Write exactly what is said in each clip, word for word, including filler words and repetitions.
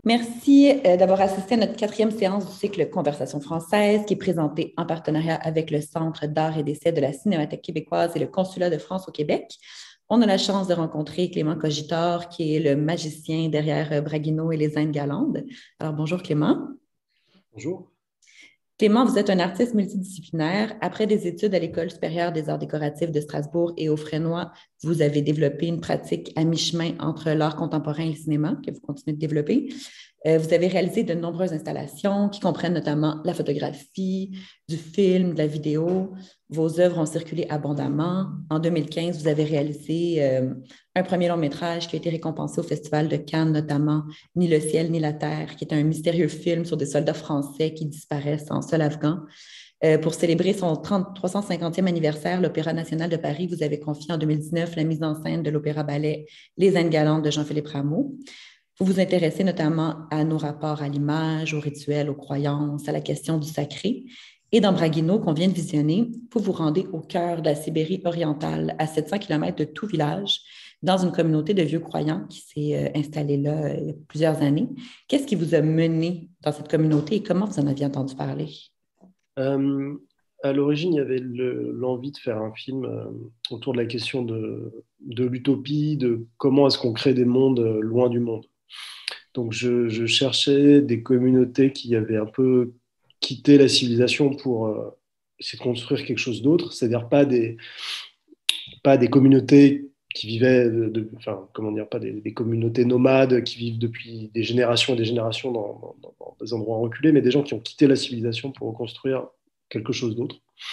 Merci euh, d'avoir assisté à notre quatrième séance du cycle Conversation française qui est présentée en partenariat avec le Centre d'art et d'essai de la Cinémathèque québécoise et le Consulat de France au Québec. On a la chance de rencontrer Clément Cogitor, qui est le magicien derrière euh, Braguino et les Indes galantes. Alors, bonjour Clément. Bonjour. Clément, vous êtes un artiste multidisciplinaire. Après des études à l'École supérieure des arts décoratifs de Strasbourg et au Fresnoy, vous avez développé une pratique à mi-chemin entre l'art contemporain et le cinéma que vous continuez de développer. Euh, vous avez réalisé de nombreuses installations qui comprennent notamment la photographie, du film, de la vidéo. Vos œuvres ont circulé abondamment. En deux mille quinze, vous avez réalisé euh, un premier long métrage qui a été récompensé au Festival de Cannes, notamment Ni le ciel ni la terre, qui est un mystérieux film sur des soldats français qui disparaissent en sol afghan. Euh, pour célébrer son trente, trois cent cinquantième anniversaire, l'Opéra national de Paris vous avez confié en deux mille dix-neuf la mise en scène de l'opéra-ballet Les Indes galantes de Jean-Philippe Rameau. Vous vous intéressez notamment à nos rapports à l'image, aux rituels, aux croyances, à la question du sacré. Et dans Braguino, qu'on vient de visionner, vous vous rendez au cœur de la Sibérie orientale, à sept cents kilomètres de tout village, dans une communauté de vieux croyants qui s'est euh, installée là euh, il y a plusieurs années. Qu'est-ce qui vous a mené dans cette communauté et comment vous en aviez entendu parler? Euh, à l'origine, il y avait le- l'envie de faire un film euh, autour de la question de, de l'utopie, de comment est-ce qu'on crée des mondes euh, loin du monde. Donc, je, je cherchais des communautés qui avaient un peu quitté la civilisation pour euh, essayer de construire quelque chose d'autre, c'est-à-dire pas des, pas des communautés qui vivaient, de, de- enfin, comment dire, pas des, des communautés nomades qui vivent depuis des générations et des générations dans, dans- dans des endroits reculés, mais des gens qui ont quitté la civilisation pour reconstruire quelque chose d'autre.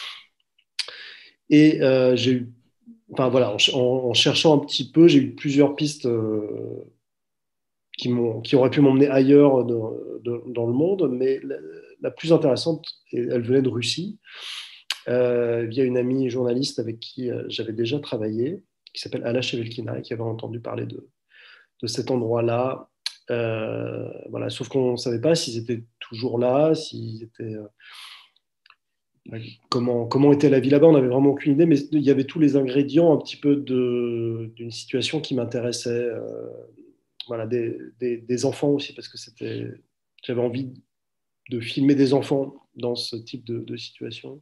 Et euh, j'ai eu, enfin voilà, en, en- en cherchant un petit peu, j'ai eu plusieurs pistes euh, qui m'ont, qui auraient pu m'emmener ailleurs de- de- dans le monde, mais la, la plus intéressante, elle venait de Russie, euh, via une amie journaliste avec qui euh, j'avais déjà travaillé, qui s'appelle Alla Chevelkina, et qui avait entendu parler de, de cet endroit-là. Euh, voilà, sauf qu'on ne savait pas s'ils étaient toujours là, s'ils étaient, euh, comment, comment était la vie là-bas, on n'avait vraiment aucune idée, mais il y avait tous les ingrédients un petit peu de, d'une situation qui m'intéressait. Euh, voilà, des, des, des enfants aussi, parce que c'était, j'avais envie de filmer des enfants dans ce type de, de situation.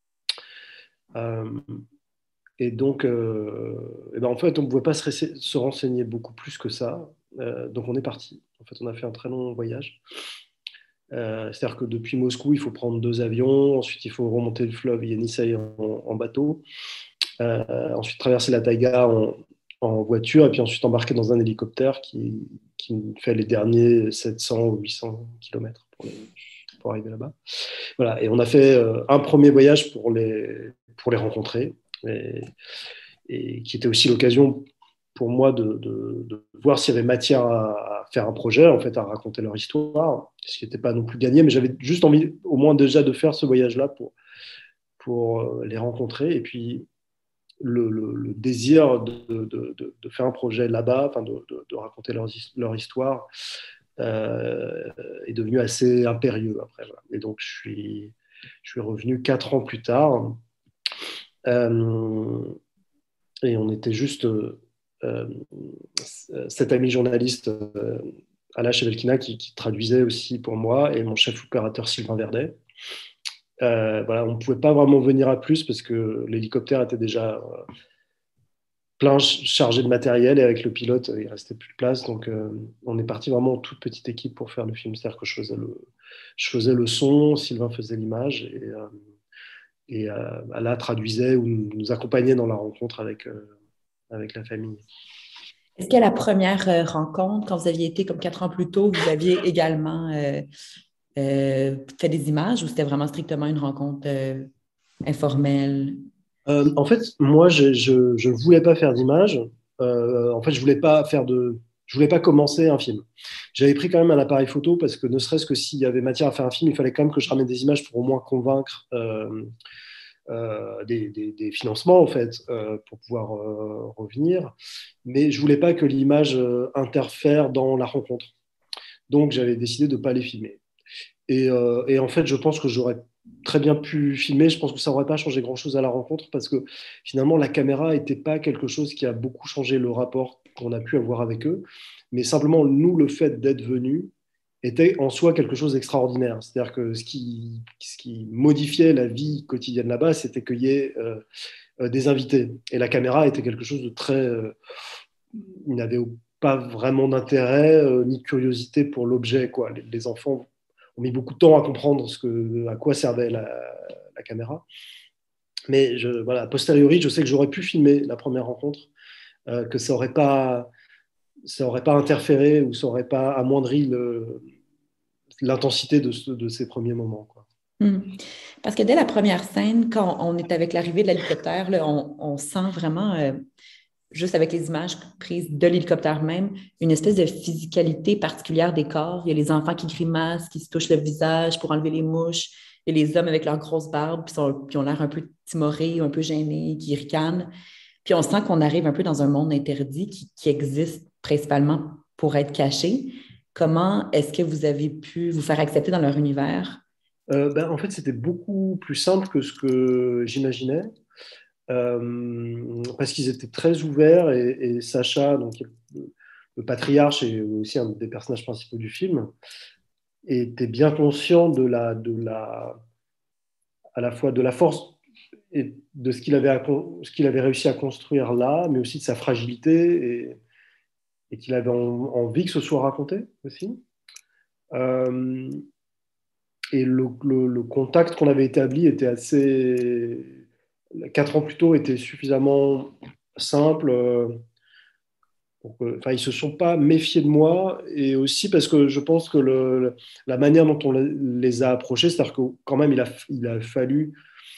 Euh, et donc, euh, et ben en fait, on ne pouvait pas se, se, renseigner beaucoup plus que ça. Euh, donc, on est parti. En fait, on a fait un très long voyage. Euh, c'est-à-dire que depuis Moscou, il faut prendre deux avions. Ensuite, il faut remonter le fleuve Yenisei en, en bateau. Euh, ensuite, traverser la taïga en, en voiture. Et puis ensuite, embarquer dans un hélicoptère qui, qui fait les derniers sept cents ou huit cents kilomètres pour, les, pour arriver là-bas. Voilà. Et on a fait euh, un premier voyage pour les, pour les rencontrer. Et, et qui était aussi l'occasion pour moi de, de, de voir s'il y avait matière à, à faire un projet, en fait, à raconter leur histoire, ce qui n'était pas non plus gagné, mais j'avais juste envie, au moins déjà, de faire ce voyage-là pour, pour euh, les rencontrer. Et puis, le, le, le désir de, de, de, de, faire un projet là-bas, enfin de, de, de raconter leur, leur histoire, euh, est devenu assez impérieux après. Voilà. Et donc, je suis, je suis revenu quatre ans plus tard. Euh, et on était juste euh, euh, cet ami journaliste euh, Ala Chevelkina qui, qui traduisait aussi pour moi et mon chef opérateur Sylvain Verdet. Euh, voilà, on ne pouvait pas vraiment venir à plus parce que l'hélicoptère était déjà euh, plein chargé de matériel et avec le pilote, il restait plus de place. Donc, euh, on est parti vraiment en toute petite équipe pour faire le film. C'est-à-dire que je faisais le, je faisais le son, Sylvain faisait l'image et, euh, et euh, Ala traduisait ou nous accompagnait dans la rencontre avec, euh, avec la famille. Est-ce qu'à la première euh, rencontre, quand vous aviez été comme quatre ans plus tôt, vous aviez également euh, euh, fait des images ou c'était vraiment strictement une rencontre euh, informelle? Euh, en fait, moi, je, je, je ne voulais pas faire d'image. Euh, en fait, je voulais pas faire de, je voulais pas commencer un film. J'avais pris quand même un appareil photo parce que ne serait-ce que s'il y avait matière à faire un film, il fallait quand même que je ramène des images pour au moins convaincre euh, euh, des, des, des, financements en fait euh, pour pouvoir euh, revenir. Mais je voulais pas que l'image euh, interfère dans la rencontre. Donc, j'avais décidé de ne pas les filmer. Et, euh, et, en fait, je pense que j'aurais très bien pu filmer. Je pense que ça n'aurait pas changé grand-chose à la rencontre parce que finalement, la caméra n'était pas quelque chose qui a beaucoup changé le rapport qu'on a pu avoir avec eux. Mais simplement, nous, le fait d'être venus était en soi quelque chose d'extraordinaire. C'est-à-dire que ce qui, ce qui modifiait la vie quotidienne là-bas, c'était qu'il y ait euh, euh, des invités. Et la caméra était quelque chose de très... Euh, il n'avait pas vraiment d'intérêt euh, ni de curiosité pour l'objet, quoi. Les, les enfants ont mis beaucoup de temps à comprendre ce que, à quoi servait la, la caméra. Mais je, voilà, a posteriori, je sais que j'aurais pu filmer la première rencontre, euh, que ça n'aurait pas, ça aurait pas interféré ou ça n'aurait pas amoindri le, l'intensité de, ce, de ces premiers moments, quoi. Hmm. Parce que dès la première scène, quand on est avec l'arrivée de l'hélicoptère, là, on, on sent vraiment, euh, juste avec les images prises de l'hélicoptère même, une espèce de physicalité particulière des corps. Il y a les enfants qui grimacent, qui se touchent le visage pour enlever les mouches. Il y a les hommes avec leurs grosses barbes, puis, sont, puis ont l'air un peu timorés, un peu gênés, qui ricanent. Puis on sent qu'on arrive un peu dans un monde interdit qui, qui existe principalement pour être caché. Comment est-ce que vous avez pu vous faire accepter dans leur univers? Euh, ben, en fait, c'était beaucoup plus simple que ce que j'imaginais, euh, parce qu'ils étaient très ouverts et, et Sacha, donc, le, le patriarche et aussi un des personnages principaux du film, était bien conscient de la, de la, à la fois de la force et de ce qu'il avait, ce qu'il avait réussi à construire là, mais aussi de sa fragilité et, et qu'il avait en, envie que ce soit raconté aussi. Euh, et le, le, le, contact qu'on avait établi était assez... Quatre ans plus tôt était suffisamment simple. Euh, pour que, enfin, ils ne se sont pas méfiés de moi et aussi parce que je pense que le, la manière dont on les a approchés, c'est-à-dire que quand même il a, il a fallu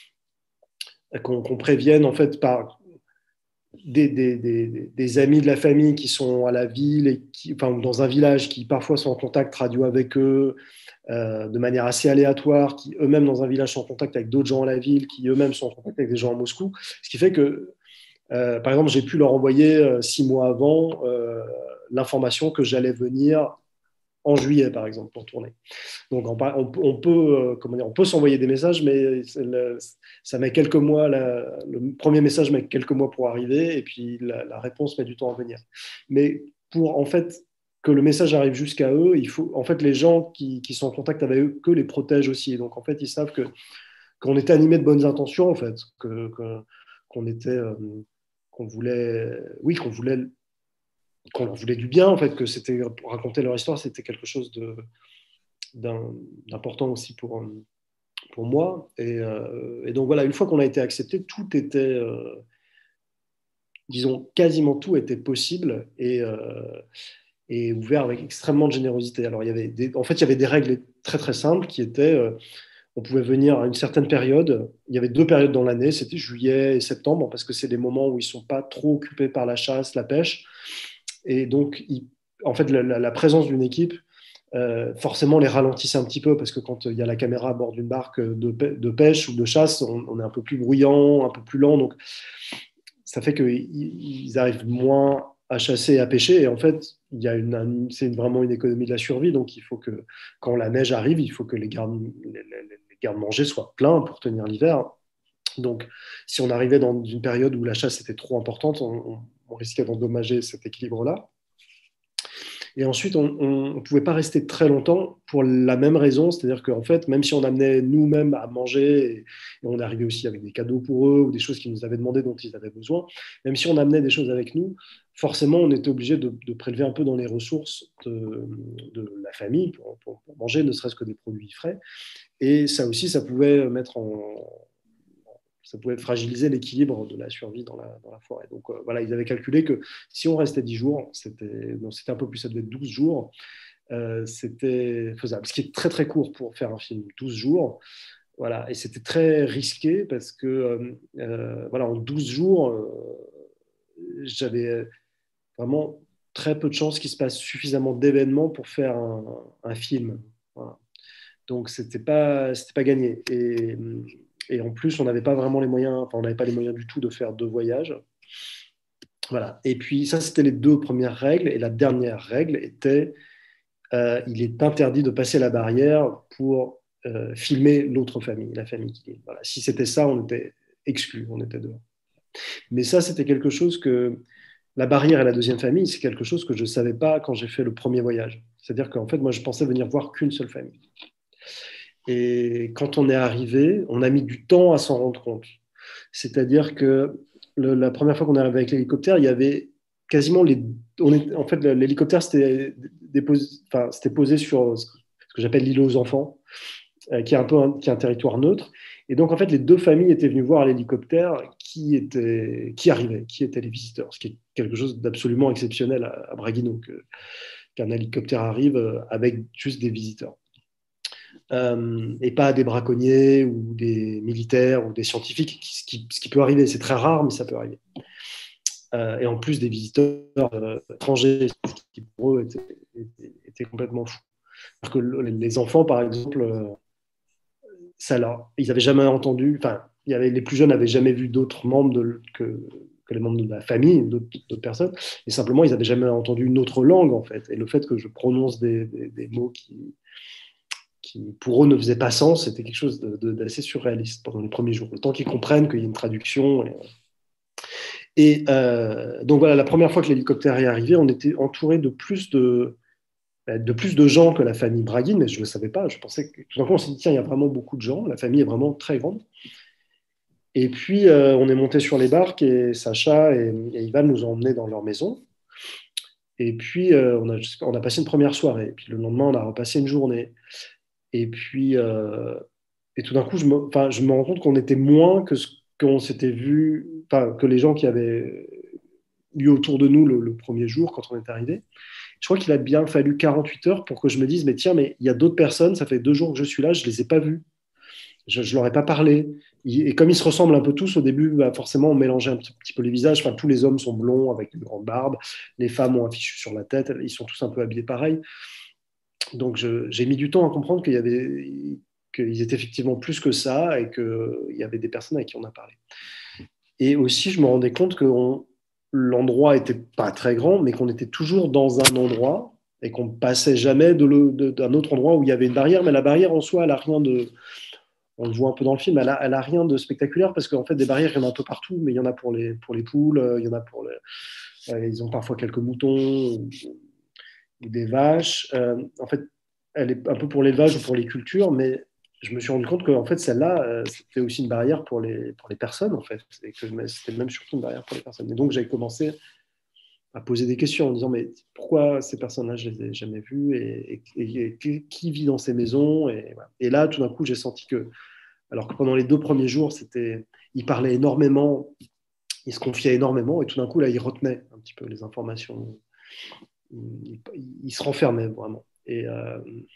qu'on qu'on prévienne en fait par des, des, des, des, amis de la famille qui sont à la ville et qui, enfin, dans un village qui parfois sont en contact radio avec eux euh, de manière assez aléatoire, qui eux-mêmes dans un village sont en contact avec d'autres gens à la ville, qui eux-mêmes sont en contact avec des gens à Moscou. Ce qui fait que, euh, par exemple, j'ai pu leur envoyer euh, six mois avant euh, l'information que j'allais venir en juillet, par exemple, pour tourner. Donc, on, on, on peut, euh, comment dire, on peut s'envoyer des messages, mais le, ça met quelques mois. La, le premier message met quelques mois pour arriver, et puis la, la, réponse met du temps à venir. Mais pour en fait que le message arrive jusqu'à eux, il faut en fait les gens qui, qui sont en contact avec eux que les protègent aussi. Donc en fait, ils savent que qu'on était animé de bonnes intentions, en fait, que, que qu'on était, euh, qu'on voulait, oui, qu'on voulait qu'on leur voulait du bien, en fait, que c'était pour raconter leur histoire, c'était quelque chose de d'important aussi pour, pour moi. Et, euh, et donc voilà, une fois qu'on a été accepté, tout était, euh, disons, quasiment tout était possible et, euh, et ouvert avec extrêmement de générosité. Alors il y avait des, en fait, il y avait des règles très très simples qui étaient, euh, on pouvait venir à une certaine période. Il y avait deux périodes dans l'année, c'était juillet et septembre, parce que c'est des moments où ils ne sont pas trop occupés par la chasse, la pêche. Et donc, il, en fait, la, la présence d'une équipe Euh, forcément les ralentissait un petit peu parce que quand il y a la caméra à bord d'une barque de, de, pêche ou de chasse, on, on, est un peu plus bruyant, un peu plus lent, donc ça fait qu'ils arrivent moins à chasser et à pêcher. Et en fait, il y a une, c'est vraiment une économie de la survie, donc il faut que quand la neige arrive, il faut que les gardes, les, les, les gardes-manger soient pleins pour tenir l'hiver. Donc, si on arrivait dans une période où la chasse était trop importante, on, on risquait d'endommager cet équilibre-là. Et ensuite, on ne pouvait pas rester très longtemps pour la même raison, c'est-à-dire qu'en fait, même si on amenait nous-mêmes à manger, et, et on arrivait aussi avec des cadeaux pour eux ou des choses qu'ils nous avaient demandé dont ils avaient besoin, même si on amenait des choses avec nous, forcément, on était obligé de, de prélever un peu dans les ressources de, de la famille pour, pour, pour manger, ne serait-ce que des produits frais. Et ça aussi, ça pouvait mettre en, ça pouvait fragiliser l'équilibre de la survie dans la, dans la forêt. Donc euh, voilà, ils avaient calculé que si on restait dix jours, c'était, non, c'était un peu plus, ça devait être douze jours, euh, c'était faisable. Ce qui est très très court pour faire un film, douze jours. Voilà, et c'était très risqué parce que euh, voilà, en douze jours, euh, j'avais vraiment très peu de chances qu'il se passe suffisamment d'événements pour faire un, un film. Voilà. Donc, c'était pas, c'était pas gagné. Et, et en plus, on n'avait pas vraiment les moyens, enfin, on n'avait pas les moyens du tout de faire deux voyages. Voilà. Et puis, ça, c'était les deux premières règles. Et la dernière règle était, euh, il est interdit de passer la barrière pour euh, filmer l'autre famille, la famille qui est. Voilà. Si c'était ça, on était exclus, on était dehors. Mais ça, c'était quelque chose que la barrière et la deuxième famille, c'est quelque chose que je ne savais pas quand j'ai fait le premier voyage. C'est-à-dire qu'en fait, moi, je pensais venir voir qu'une seule famille. Et quand on est arrivé, on a mis du temps à s'en rendre compte. C'est-à-dire que le, la première fois qu'on est arrivé avec l'hélicoptère, il y avait quasiment les. On est, en fait, l'hélicoptère s'était déposé, enfin, c'était posé sur ce que j'appelle l'île aux enfants, euh, qui est un peu un, qui est un territoire neutre. Et donc, en fait, les deux familles étaient venues voir l'hélicoptère qui, était, qui arrivait, qui étaient les visiteurs, ce qui est quelque chose d'absolument exceptionnel à, à Braguino, que, qu'un hélicoptère arrive avec juste des visiteurs. Euh, et pas des braconniers ou des militaires ou des scientifiques, ce qui, ce qui peut arriver. C'est très rare, mais ça peut arriver. Euh, et en plus des visiteurs euh, étrangers, ce qui pour eux était, était, était complètement fou. Parce que les enfants, par exemple, euh, ça là, ils n'avaient jamais entendu, enfin, il y avait, les plus jeunes n'avaient jamais vu d'autres membres de, que, que les membres de la famille, d'autres, d'autres personnes, et simplement, ils n'avaient jamais entendu une autre langue, en fait. Et le fait que je prononce des, des, des mots qui, qui, pour eux, ne faisaient pas sens, c'était quelque chose de, de, d'assez surréaliste pendant les premiers jours. Le temps qu'ils comprennent qu'il y a une traduction. Et, et euh, donc voilà, la première fois que l'hélicoptère est arrivé, on était entouré de plus de, de plus de gens que la famille Braguin, mais je ne le savais pas. Je pensais que tout d'un coup, on s'est dit, tiens, il y a vraiment beaucoup de gens. La famille est vraiment très grande. Et puis, euh, on est monté sur les barques et Sacha et, et Ivan nous ont emmenés dans leur maison. Et puis, euh, on, a, on a passé une première soirée. Et puis, le lendemain, on a repassé une journée. Et puis, euh, et tout d'un coup, je me, enfin, je me rends compte qu'on était moins que ce qu'on s'était vu, enfin, que les gens qui avaient eu autour de nous le, le premier jour quand on est arrivé. Je crois qu'il a bien fallu quarante-huit heures pour que je me dise, mais tiens, mais il y a d'autres personnes, ça fait deux jours que je suis là, je ne les ai pas vus. Je ne leur ai pas parlé. Et comme ils se ressemblent un peu tous, au début, bah forcément, on mélangeait un petit, petit peu les visages. Enfin, tous les hommes sont blonds avec une grande barbe. Les femmes ont un fichu sur la tête. Ils sont tous un peu habillés pareil. Donc, je, j'ai mis du temps à comprendre qu'il y avait, qu'ils étaient effectivement plus que ça et qu'il y avait des personnes avec qui on a parlé. Et aussi, je me rendais compte que on, l'endroit était pas très grand, mais qu'on était toujours dans un endroit et qu'on ne passait jamais de le, de, d'un autre endroit où il y avait une barrière. Mais la barrière en soi, elle n'a rien de. On le voit un peu dans le film, elle a, elle a rien de spectaculaire parce qu'en fait, des barrières, il y en a un peu partout, mais il y en a pour les, pour les poules, il y en a pour les. Euh, ils ont parfois quelques moutons ou, ou des vaches. Euh, en fait, elle est un peu pour l'élevage ou pour les cultures, mais je me suis rendu compte que en fait, celle-là, euh, c'était aussi une barrière pour les, pour les personnes, en fait, et que c'était même surtout une barrière pour les personnes. Et donc, j'ai commencé à poser des questions en disant, mais pourquoi ces personnes-là, je les ai jamais vues, et, et, et qui vit dans ces maisons, et, voilà. Et là, tout d'un coup, j'ai senti que, alors que pendant les deux premiers jours, c'était, ils parlaient énormément, ils se confiaient énormément, et tout d'un coup, là, ils retenaient un petit peu les informations. Ils, ils se renfermaient vraiment. Et, euh,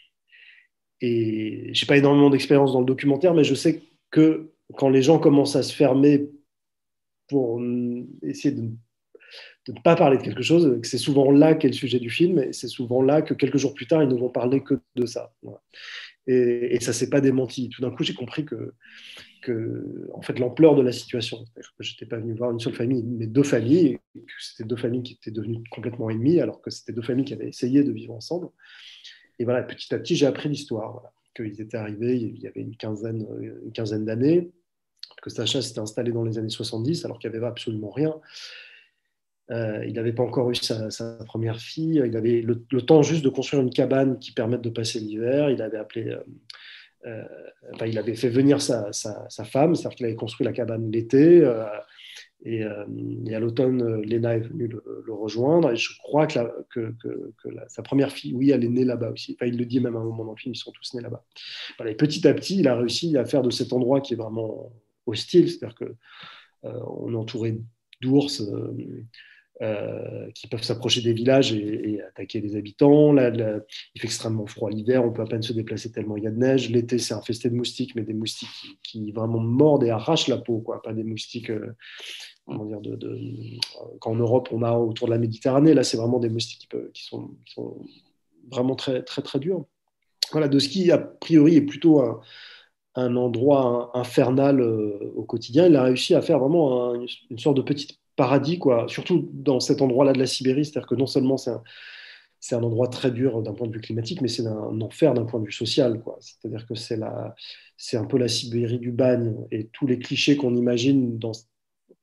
et j'ai pas énormément d'expérience dans le documentaire, mais je sais que quand les gens commencent à se fermer pour essayer de, de ne pas parler de quelque chose, que c'est souvent là qu'est le sujet du film, et c'est souvent là que quelques jours plus tard, ils ne vont parler que de ça. Voilà. Et, et ça s'est pas démenti. Tout d'un coup, j'ai compris que, que en fait, l'ampleur de la situation, c'est-à-dire que j'étais pas venu voir une seule famille, mais deux familles, et que c'était deux familles qui étaient devenues complètement ennemies, alors que c'était deux familles qui avaient essayé de vivre ensemble. Et voilà, petit à petit, j'ai appris l'histoire. Voilà. Qu'ils étaient arrivés, il y avait une quinzaine, une quinzaine d'années, que Sacha s'était installé dans les années soixante-dix, alors qu'il n'y avait absolument rien. Euh, il n'avait pas encore eu sa, sa, première fille. Il avait le, le, temps juste de construire une cabane qui permette de passer l'hiver. Il avait appelé, euh, euh, enfin, il avait fait venir sa, sa, sa femme, c'est-à-dire qu'il avait construit la cabane l'été. Euh, et, euh, et à l'automne, Léna est venue le, le rejoindre. Et je crois que, la, que, que, que la, sa première fille, oui, elle est née là-bas aussi. Enfin, il le dit même à un moment dans le film, ils sont tous nés là-bas. Voilà, et petit à petit, il a réussi à faire de cet endroit qui est vraiment hostile, c'est-à-dire qu'on euh, est entouré d'ours. Euh, Euh, qui peuvent s'approcher des villages et, et attaquer les habitants. Là, là, il fait extrêmement froid l'hiver, on peut à peine se déplacer tellement il y a de neige. L'été, c'est infesté de moustiques, mais des moustiques qui, qui vraiment mordent et arrachent la peau, quoi. Pas des moustiques, euh, comment dire, de, de, qu'en Europe, on a autour de la Méditerranée. Là, c'est vraiment des moustiques qui, peuvent, qui, sont, qui sont vraiment très, très, très durs. Voilà, de ce qui, a priori, est plutôt un, un endroit infernal euh, au quotidien, il a réussi à faire vraiment un, une sorte de petite paradis, quoi. Surtout dans cet endroit-là de la Sibérie, c'est-à-dire que non seulement c'est un, c'est un endroit très dur d'un point de vue climatique, mais c'est un, un enfer d'un point de vue social, quoi. C'est-à-dire que c'est, la, c'est un peu la Sibérie du bagne, et tous les clichés qu'on imagine dans,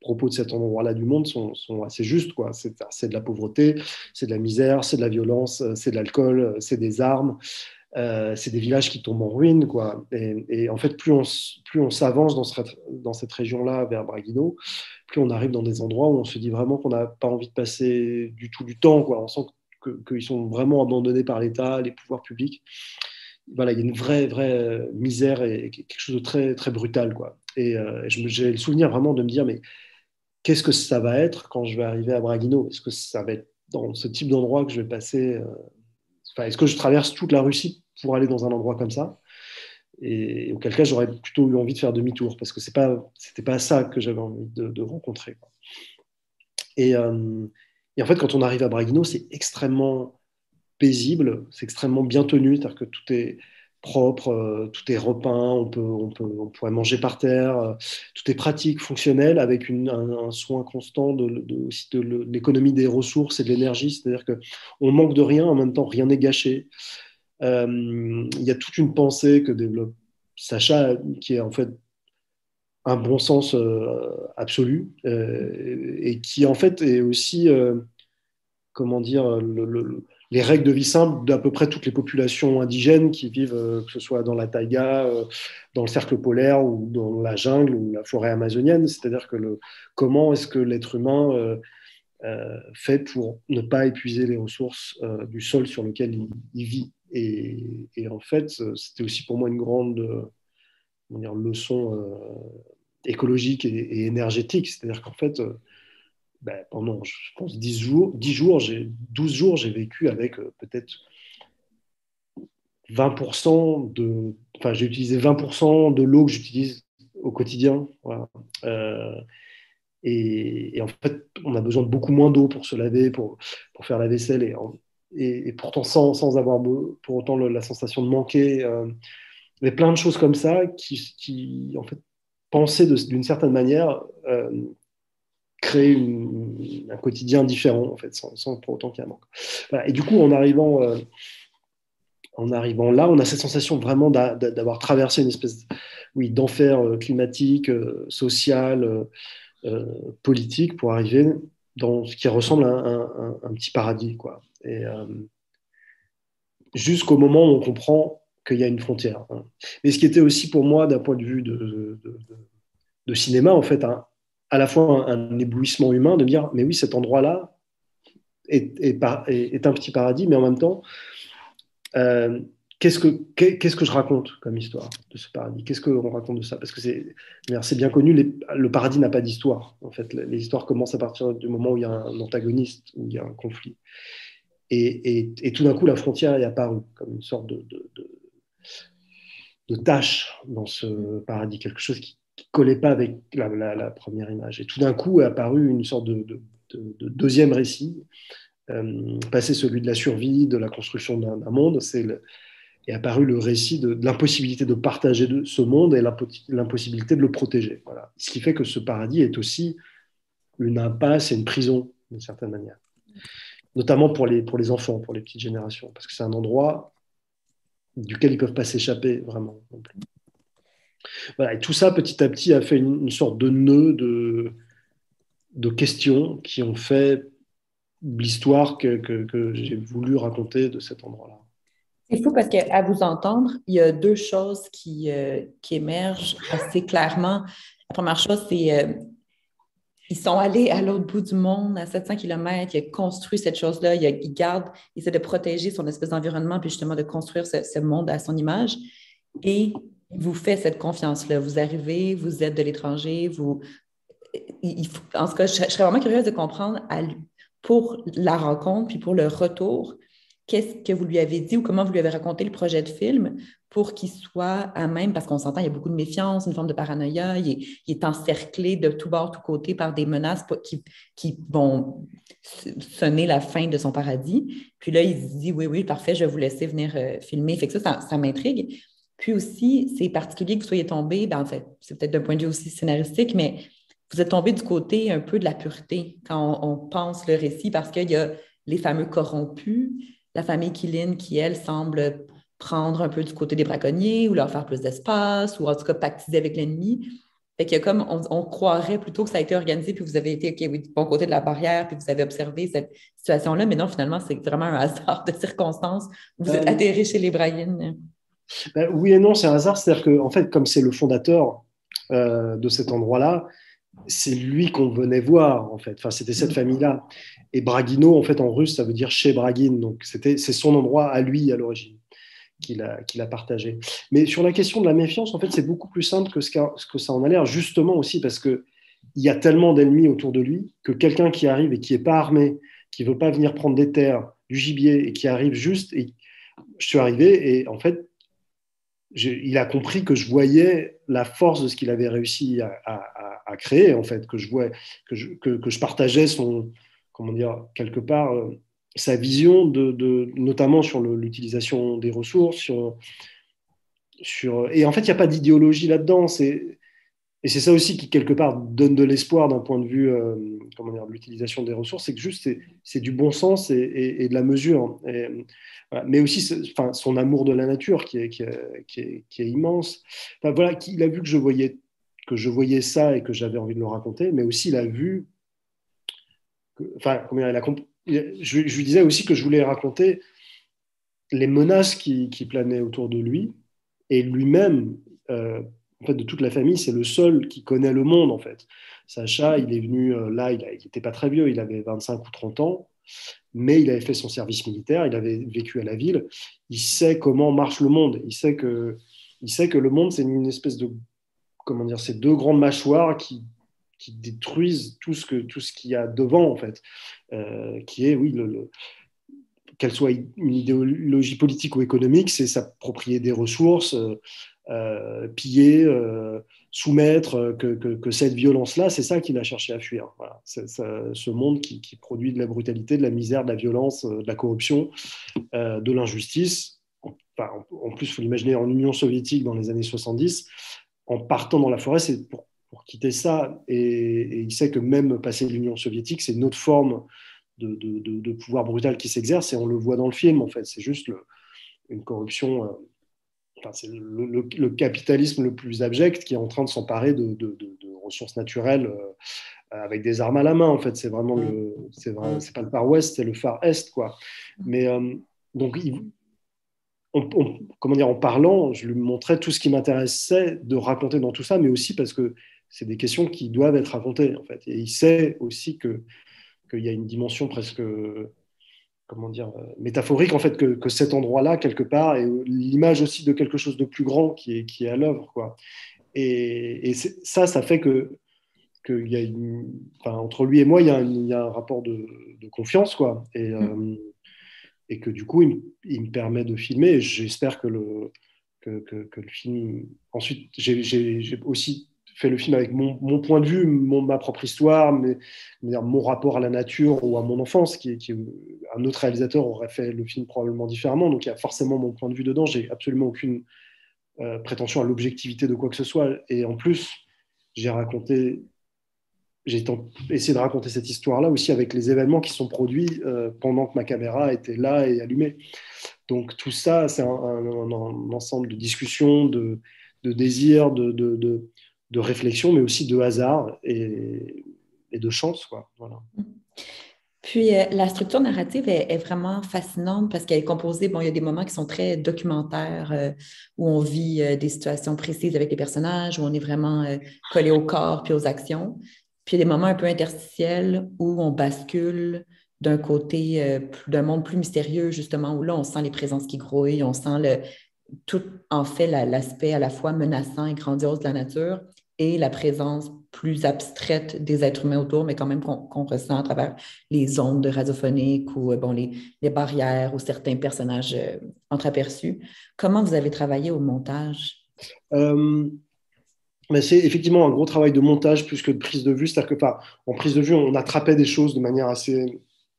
propos de cet endroit-là du monde sont, sont assez justes, quoi. C'est, c'est de la pauvreté, c'est de la misère, c'est de la violence, c'est de l'alcool, c'est des armes, euh, c'est des villages qui tombent en ruine, quoi. Et, et en fait, plus on, plus on s'avance dans, ce, dans cette région-là vers Braguino, plus on arrive dans des endroits où on se dit vraiment qu'on n'a pas envie de passer du tout du temps, quoi. On sent que, qu'ils sont vraiment abandonnés par l'État, les pouvoirs publics. Voilà, il y a une vraie, vraie misère et quelque chose de très, très brutal, quoi. Et, euh, j'ai le souvenir vraiment de me dire, mais qu'est-ce que ça va être quand je vais arriver à Braguino? Est-ce que ça va être dans ce type d'endroit que je vais passer euh, enfin, est-ce que je traverse toute la Russie pour aller dans un endroit comme ça? Et auquel cas, j'aurais plutôt eu envie de faire demi-tour, parce que c'est pas, c'était pas ça que j'avais envie de, de rencontrer, quoi. Et, euh, et en fait, quand on arrive à Braguino, c'est extrêmement paisible, c'est extrêmement bien tenu, c'est-à-dire que tout est propre, euh, tout est repeint, on, peut, on, peut, on pourrait manger par terre, euh, tout est pratique, fonctionnel, avec une, un, un soin constant de, de, aussi de l'économie des ressources et de l'énergie, c'est-à-dire qu'on manque de rien, en même temps rien n'est gâché. Euh, il y a toute une pensée que développe Sacha, qui est en fait un bon sens euh, absolu, euh, et qui en fait est aussi, euh, comment dire, le, le, les règles de vie simples d'à peu près toutes les populations indigènes qui vivent, euh, que ce soit dans la taïga, euh, dans le cercle polaire ou dans la jungle ou la forêt amazonienne. C'est-à-dire que le, comment est-ce que l'être humain euh, euh, fait pour ne pas épuiser les ressources euh, du sol sur lequel il, il vit. Et, et, en fait, c'était aussi pour moi une grande euh, comment dire, leçon euh, écologique et, et énergétique. C'est-à-dire qu'en fait, euh, ben, pendant, je pense, dix jours, dix jours, j'ai, douze jours, j'ai vécu avec euh, peut-être vingt pour cent de... Enfin, j'ai utilisé vingt pour cent de l'eau que j'utilise au quotidien. Voilà. Euh, et, et, en fait, on a besoin de beaucoup moins d'eau pour se laver, pour, pour faire la vaisselle. Et, et, et pourtant, sans, sans avoir pour autant le, la sensation de manquer. Euh, il y avait plein de choses comme ça qui, qui en fait, pensaient de, d'une certaine manière... Euh, créer une, un quotidien différent, en fait, sans, sans pour autant qu'il y ait un manque. Voilà. Et du coup, en arrivant, euh, en arrivant là, on a cette sensation vraiment d'a, d'avoir traversé une espèce oui, d'enfer euh, climatique, euh, social, euh, euh, politique, pour arriver dans ce qui ressemble à un, un, un petit paradis, quoi. Et euh, jusqu'au moment où on comprend qu'il y a une frontière, hein. Mais ce qui était aussi pour moi, d'un point de vue de, de, de, de cinéma, en fait, un, à la fois un, un éblouissement humain de dire, mais oui, cet endroit-là est, est, est, est un petit paradis, mais en même temps, euh, qu'est-ce que, qu'est-ce que je raconte comme histoire de ce paradis? Qu'est-ce qu'on raconte de ça? Parce que c'est, c'est bien connu, les, le paradis n'a pas d'histoire. En fait, les histoires commencent à partir du moment où il y a un antagoniste, où il y a un conflit. Et, et, et tout d'un coup, la frontière est apparue comme une sorte de, de, de, de tâche dans ce paradis, quelque chose qui ne collait pas avec la, la, la première image. Et tout d'un coup est apparu une sorte de, de, de, de deuxième récit, euh, passé celui de la survie, de la construction d'un, d'un monde, c'est le, est apparu le récit de, de l'impossibilité de partager de, ce monde et l'impossibilité de le protéger. Voilà. Ce qui fait que ce paradis est aussi une impasse et une prison, d'une certaine manière. Notamment pour les, pour les enfants, pour les petites générations, parce que c'est un endroit duquel ils ne peuvent pas s'échapper, vraiment. Voilà, et tout ça, petit à petit, a fait une, une sorte de nœud de, de questions qui ont fait l'histoire que, que, que j'ai voulu raconter de cet endroit-là. C'est fou parce qu'à vous entendre, il y a deux choses qui, euh, qui émergent assez clairement. La première chose, c'est euh, ils sont allés à l'autre bout du monde, à sept cents kilomètres, il a construit cette chose-là, il, a, il garde, il essaie de protéger son espèce d'environnement, puis justement de construire ce, ce monde à son image. Et il vous fait cette confiance-là. Vous arrivez, vous êtes de l'étranger, vous... Il, faut, en tout cas, je, je serais vraiment curieuse de comprendre à, pour la rencontre, puis pour le retour, qu'est-ce que vous lui avez dit ou comment vous lui avez raconté le projet de film pour qu'il soit à même, parce qu'on s'entend, il y a beaucoup de méfiance, une forme de paranoïa, il est, il est encerclé de tous bords, tous côtés par des menaces qui, qui vont sonner la fin de son paradis. Puis là, il se dit, oui, oui, parfait, je vais vous laisser venir euh, filmer. Fait que ça, ça, ça m'intrigue. Puis aussi, c'est particulier que vous soyez tombé, ben, en fait, c'est peut-être d'un point de vue aussi scénaristique, mais vous êtes tombé du côté un peu de la pureté quand on, on pense le récit, parce qu'il y a les fameux corrompus, la famille Kilin qui, elle, semble prendre un peu du côté des braconniers ou leur faire plus d'espace ou en tout cas pactiser avec l'ennemi. Fait qu'il y a comme, on, on croirait plutôt que ça a été organisé, puis vous avez été, OK, oui, du bon côté de la barrière, puis vous avez observé cette situation-là, mais non, finalement, c'est vraiment un hasard de circonstances. Vous êtes Euh, atterri chez les Bryan. ben, oui et non, c'est un hasard. C'est-à-dire que, en fait, comme c'est le fondateur euh, de cet endroit-là, c'est lui qu'on venait voir, en fait. Enfin, c'était cette famille-là. Et Braguino, en fait, en russe, ça veut dire chez Braguin. Donc, c'était, c'est son endroit à lui, à l'origine, qu'il a, qu'il a partagé. Mais sur la question de la méfiance, en fait, c'est beaucoup plus simple que ce, ce que ça en a l'air, justement aussi parce que il y a tellement d'ennemis autour de lui que quelqu'un qui arrive et qui n'est pas armé, qui ne veut pas venir prendre des terres, du gibier, et qui arrive juste, et je suis arrivé, et en fait, il a compris que je voyais la force de ce qu'il avait réussi à, à, à, créer, en fait, que je, voyais, que je, que, que je partageais son, comment dire, quelque part, euh, sa vision, de, de, notamment sur le, l'utilisation des ressources. Sur, sur, et en fait, il n'y a pas d'idéologie là-dedans. C'est, et c'est ça aussi qui, quelque part, donne de l'espoir d'un point de vue euh, comment dire, de l'utilisation des ressources, c'est que juste, c'est, c'est du bon sens et, et, et de la mesure. Et, voilà. Mais aussi, enfin, son amour de la nature qui est, qui est, qui est, qui est immense. Enfin, voilà, il a vu que je, voyais, que je voyais ça et que j'avais envie de le raconter, mais aussi il a vu... Que, enfin, comment dire, il a, je, je lui disais aussi que je voulais raconter les menaces qui, qui planaient autour de lui et lui-même... Euh, en fait, de toute la famille, c'est le seul qui connaît le monde, en fait. Sacha, il est venu euh, là, il n'était pas très vieux, il avait vingt-cinq ou trente ans, mais il avait fait son service militaire, il avait vécu à la ville, il sait comment marche le monde, il sait que, il sait que le monde, c'est une espèce de, comment dire, c'est deux grandes mâchoires qui, qui détruisent tout ce, que, tout ce qu'il y a devant, en fait, euh, qui est, oui, le, le, qu'elle soit une idéologie politique ou économique, c'est s'approprier des ressources, euh, euh, piller, euh, soumettre, euh, que, que, que, cette violence-là, c'est ça qu'il a cherché à fuir. Voilà. C'est, c'est, ce monde qui, qui produit de la brutalité, de la misère, de la violence, euh, de la corruption, euh, de l'injustice. Enfin, en, en plus, il faut l'imaginer en Union soviétique dans les années soixante-dix, en partant dans la forêt, c'est pour, pour quitter ça. Et, et il sait que même passer l'Union soviétique, c'est une autre forme de, de, de, de pouvoir brutal qui s'exerce, et on le voit dans le film, en fait. C'est juste le, une corruption... Euh, Enfin, c'est le, le, le capitalisme le plus abject qui est en train de s'emparer de, de, de, de ressources naturelles euh, avec des armes à la main. En fait, c'est vraiment le, c'est, vrai, c'est pas le Far West, c'est le Far Est, quoi. Mais euh, donc, il, on, on, comment dire, en parlant, je lui montrais tout ce qui m'intéressait de raconter dans tout ça, mais aussi parce que c'est des questions qui doivent être racontées, en fait. Et il sait aussi que qu'il y a une dimension presque comment dire, euh, métaphorique, en fait, que, que cet endroit-là, quelque part, est l'image aussi de quelque chose de plus grand qui est, qui est à l'œuvre, quoi. Et, et ça, ça fait que, que y a une, enfin, entre lui et moi, il y a un, il y a un rapport de, de confiance, quoi. Et, euh, et que du coup, il, il, me permet de filmer. Et j'espère que le, que, que, que le film... Ensuite, j'ai, j'ai, j'ai aussi fait le film avec mon, mon point de vue, mon, ma propre histoire, mais, mon rapport à la nature ou à mon enfance, qui, qui un autre réalisateur aurait fait le film probablement différemment. Donc il y a forcément mon point de vue dedans. J'ai absolument aucune euh, prétention à l'objectivité de quoi que ce soit. Et en plus, j'ai raconté, j'ai essayé de raconter cette histoire-là aussi avec les événements qui sont produits euh, pendant que ma caméra était là et allumée. Donc tout ça, c'est un, un, un, un ensemble de discussions, de, de désirs, de, de, de, de réflexion, mais aussi de hasard et, et de chance, quoi. Voilà. Puis euh, la structure narrative est, est vraiment fascinante parce qu'elle est composée, bon, il y a des moments qui sont très documentaires, euh, où on vit euh, des situations précises avec les personnages, où on est vraiment euh, collé au corps puis aux actions. Puis il y a des moments un peu interstitiels où on bascule d'un côté, euh, d'un monde plus mystérieux, justement, où là, on sent les présences qui grouillent, on sent le, tout, en fait, la, l'aspect à la fois menaçant et grandiose de la nature et la présence plus abstraite des êtres humains autour, mais quand même qu'on, qu'on ressent à travers les ondes radiophoniques ou bon, les, les barrières ou certains personnages euh, entreaperçus. Comment vous avez travaillé au montage? Euh, mais c'est effectivement un gros travail de montage plus que de prise de vue. C'est-à-dire que enfin, en prise de vue, on attrapait des choses de manière assez,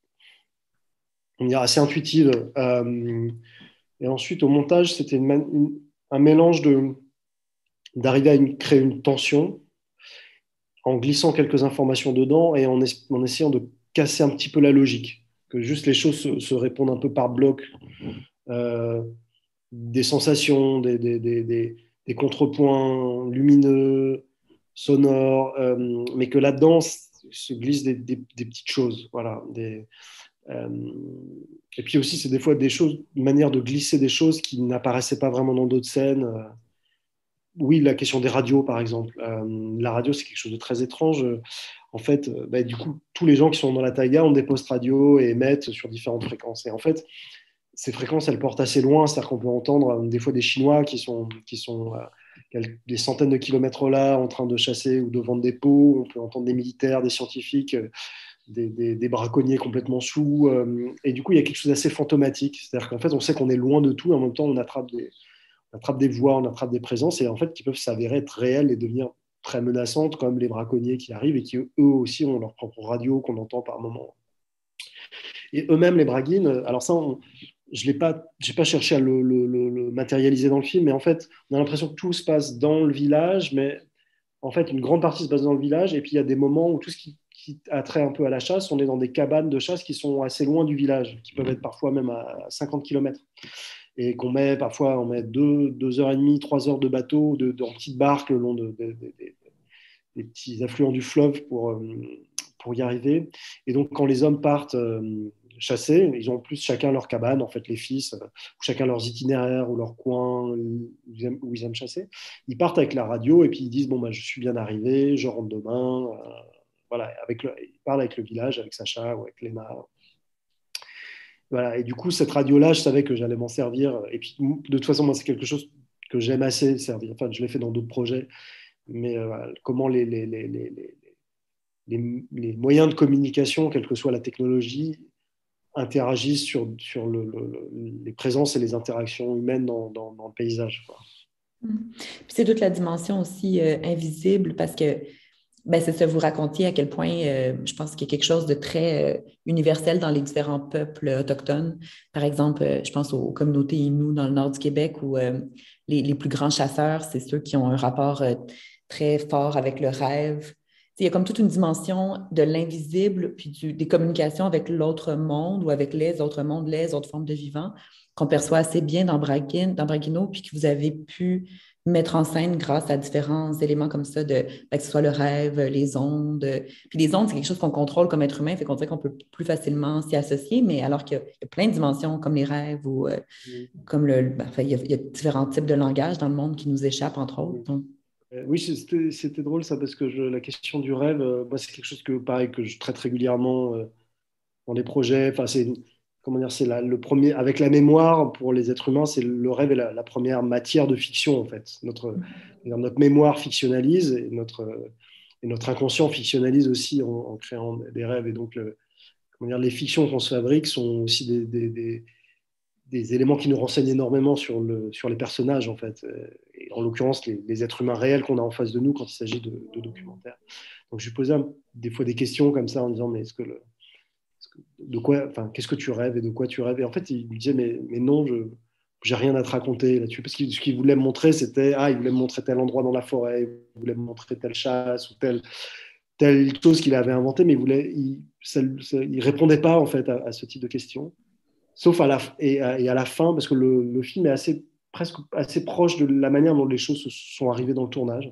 on dirait assez intuitive. Euh, et ensuite, au montage, c'était une, une, un mélange de, d'arriver à une, créer une tension en glissant quelques informations dedans et en, es- en essayant de casser un petit peu la logique, que juste les choses se, se répondent un peu par bloc, euh, des sensations, des, des, des, des, des contrepoints lumineux, sonore, euh, mais que là-dedans se glissent des, des, des petites choses. Voilà, des, euh, et puis aussi, c'est des fois des choses, une manière de glisser des choses qui n'apparaissaient pas vraiment dans d'autres scènes. Euh, oui, la question des radios, par exemple. Euh, la radio, c'est quelque chose de très étrange. En fait, euh, bah, du coup, tous les gens qui sont dans la taïga ont des postes radio et émettent sur différentes fréquences. Et en fait, ces fréquences, elles portent assez loin. C'est-à-dire qu'on peut entendre euh, des fois des Chinois qui sont, qui sont euh, des centaines de kilomètres là en train de chasser ou de vendre des pots. On peut entendre des militaires, des scientifiques, euh, des, des, des braconniers complètement sous. Euh, et du coup, il y a quelque chose d'assez fantomatique. C'est-à-dire qu'en fait, on sait qu'on est loin de tout et en même temps, on attrape des, on attrape des voix, on attrape des présences et en fait, qui peuvent s'avérer être réelles et devenir très menaçantes, comme les braconniers qui arrivent et qui eux aussi ont leur propre radio qu'on entend par moment. Et eux-mêmes, les braguines, alors ça, on, je n'ai pas, j'ai pas cherché à le, le, le, matérialiser dans le film, mais en fait, on a l'impression que tout se passe dans le village, mais en fait, une grande partie se passe dans le village, et puis il y a des moments où tout ce qui, qui a trait un peu à la chasse, on est dans des cabanes de chasse qui sont assez loin du village, qui peuvent être parfois même à cinquante kilomètres. Et qu'on met parfois, on met deux, deux heures et demie, trois heures de bateau, de, de, en petite barque le long de, de, de, de, des petits affluents du fleuve pour, pour y arriver. Et donc, quand les hommes partent euh, chasser, ils ont en plus chacun leur cabane, en fait, les fils, euh, chacun leurs itinéraires ou leur coin où ils, aiment, où ils aiment chasser. Ils partent avec la radio et puis ils disent, bon, bah, je suis bien arrivé, je rentre demain. Euh, voilà, avec le, ils parlent avec le village, avec Sacha ou avec Léna. Voilà, et du coup, cette radio-là, je savais que j'allais m'en servir. Et puis, de toute façon, moi, c'est quelque chose que j'aime assez servir. Enfin, je l'ai fait dans d'autres projets. Mais euh, voilà, comment les, les, les, les, les, les moyens de communication, quelle que soit la technologie, interagissent sur, sur le, le, les présences et les interactions humaines dans, dans, dans le paysage, quoi. Puis c'est toute la dimension aussi euh, invisible parce que ben, c'est ça, vous racontiez à quel point euh, je pense qu'il y a quelque chose de très euh, universel dans les différents peuples autochtones. Par exemple, euh, je pense aux communautés Innu dans le nord du Québec où euh, les, les plus grands chasseurs, c'est ceux qui ont un rapport euh, très fort avec le rêve. Il y a comme toute une dimension de l'invisible, puis du, des communications avec l'autre monde ou avec les autres mondes, les autres formes de vivants, qu'on perçoit assez bien dans, Braguin, dans Braguino, puis que vous avez pu mettre en scène grâce à différents éléments comme ça, de, ben, que ce soit le rêve, les ondes. Puis les ondes, c'est quelque chose qu'on contrôle comme être humain, fait qu'on dirait qu'on peut plus facilement s'y associer, mais alors qu'il y a, il y a plein de dimensions comme les rêves ou euh, Mm. comme le... Ben, enfin, il, y a, il y a différents types de langage dans le monde qui nous échappent, entre autres. Donc. Oui, c'était, c'était drôle ça, parce que je, la question du rêve, euh, moi, c'est quelque chose que, pareil, que je traite régulièrement euh, dans les projets. Enfin, c'est, comment dire, c'est la, le premier, avec la mémoire, pour les êtres humains, c'est le rêve est la, la première matière de fiction, en fait. Notre, notre mémoire fictionnalise et notre, et notre inconscient fictionnalise aussi en, en créant des rêves. Et donc, le, comment dire, les fictions qu'on se fabrique sont aussi des, des, des, des éléments qui nous renseignent énormément sur, le, sur les personnages, en fait. Et en l'occurrence, les, les êtres humains réels qu'on a en face de nous quand il s'agit de, de documentaires. Donc, je lui posais un, des fois des questions comme ça en disant, mais est-ce que le, de quoi, enfin, qu'est-ce que tu rêves et de quoi tu rêves? Et en fait, il me disait, mais, mais non, je j'ai rien à te raconter là-dessus. Parce que ce qu'il voulait me montrer, c'était, ah, il voulait me montrer tel endroit dans la forêt, il voulait me montrer telle chasse ou telle, telle chose qu'il avait inventée, mais il voulait, il, ça, ça, il répondait pas en fait à, à, ce type de questions. Sauf à la, et à, et à la fin, parce que le, le film est assez, presque assez proche de la manière dont les choses se sont arrivées dans le tournage.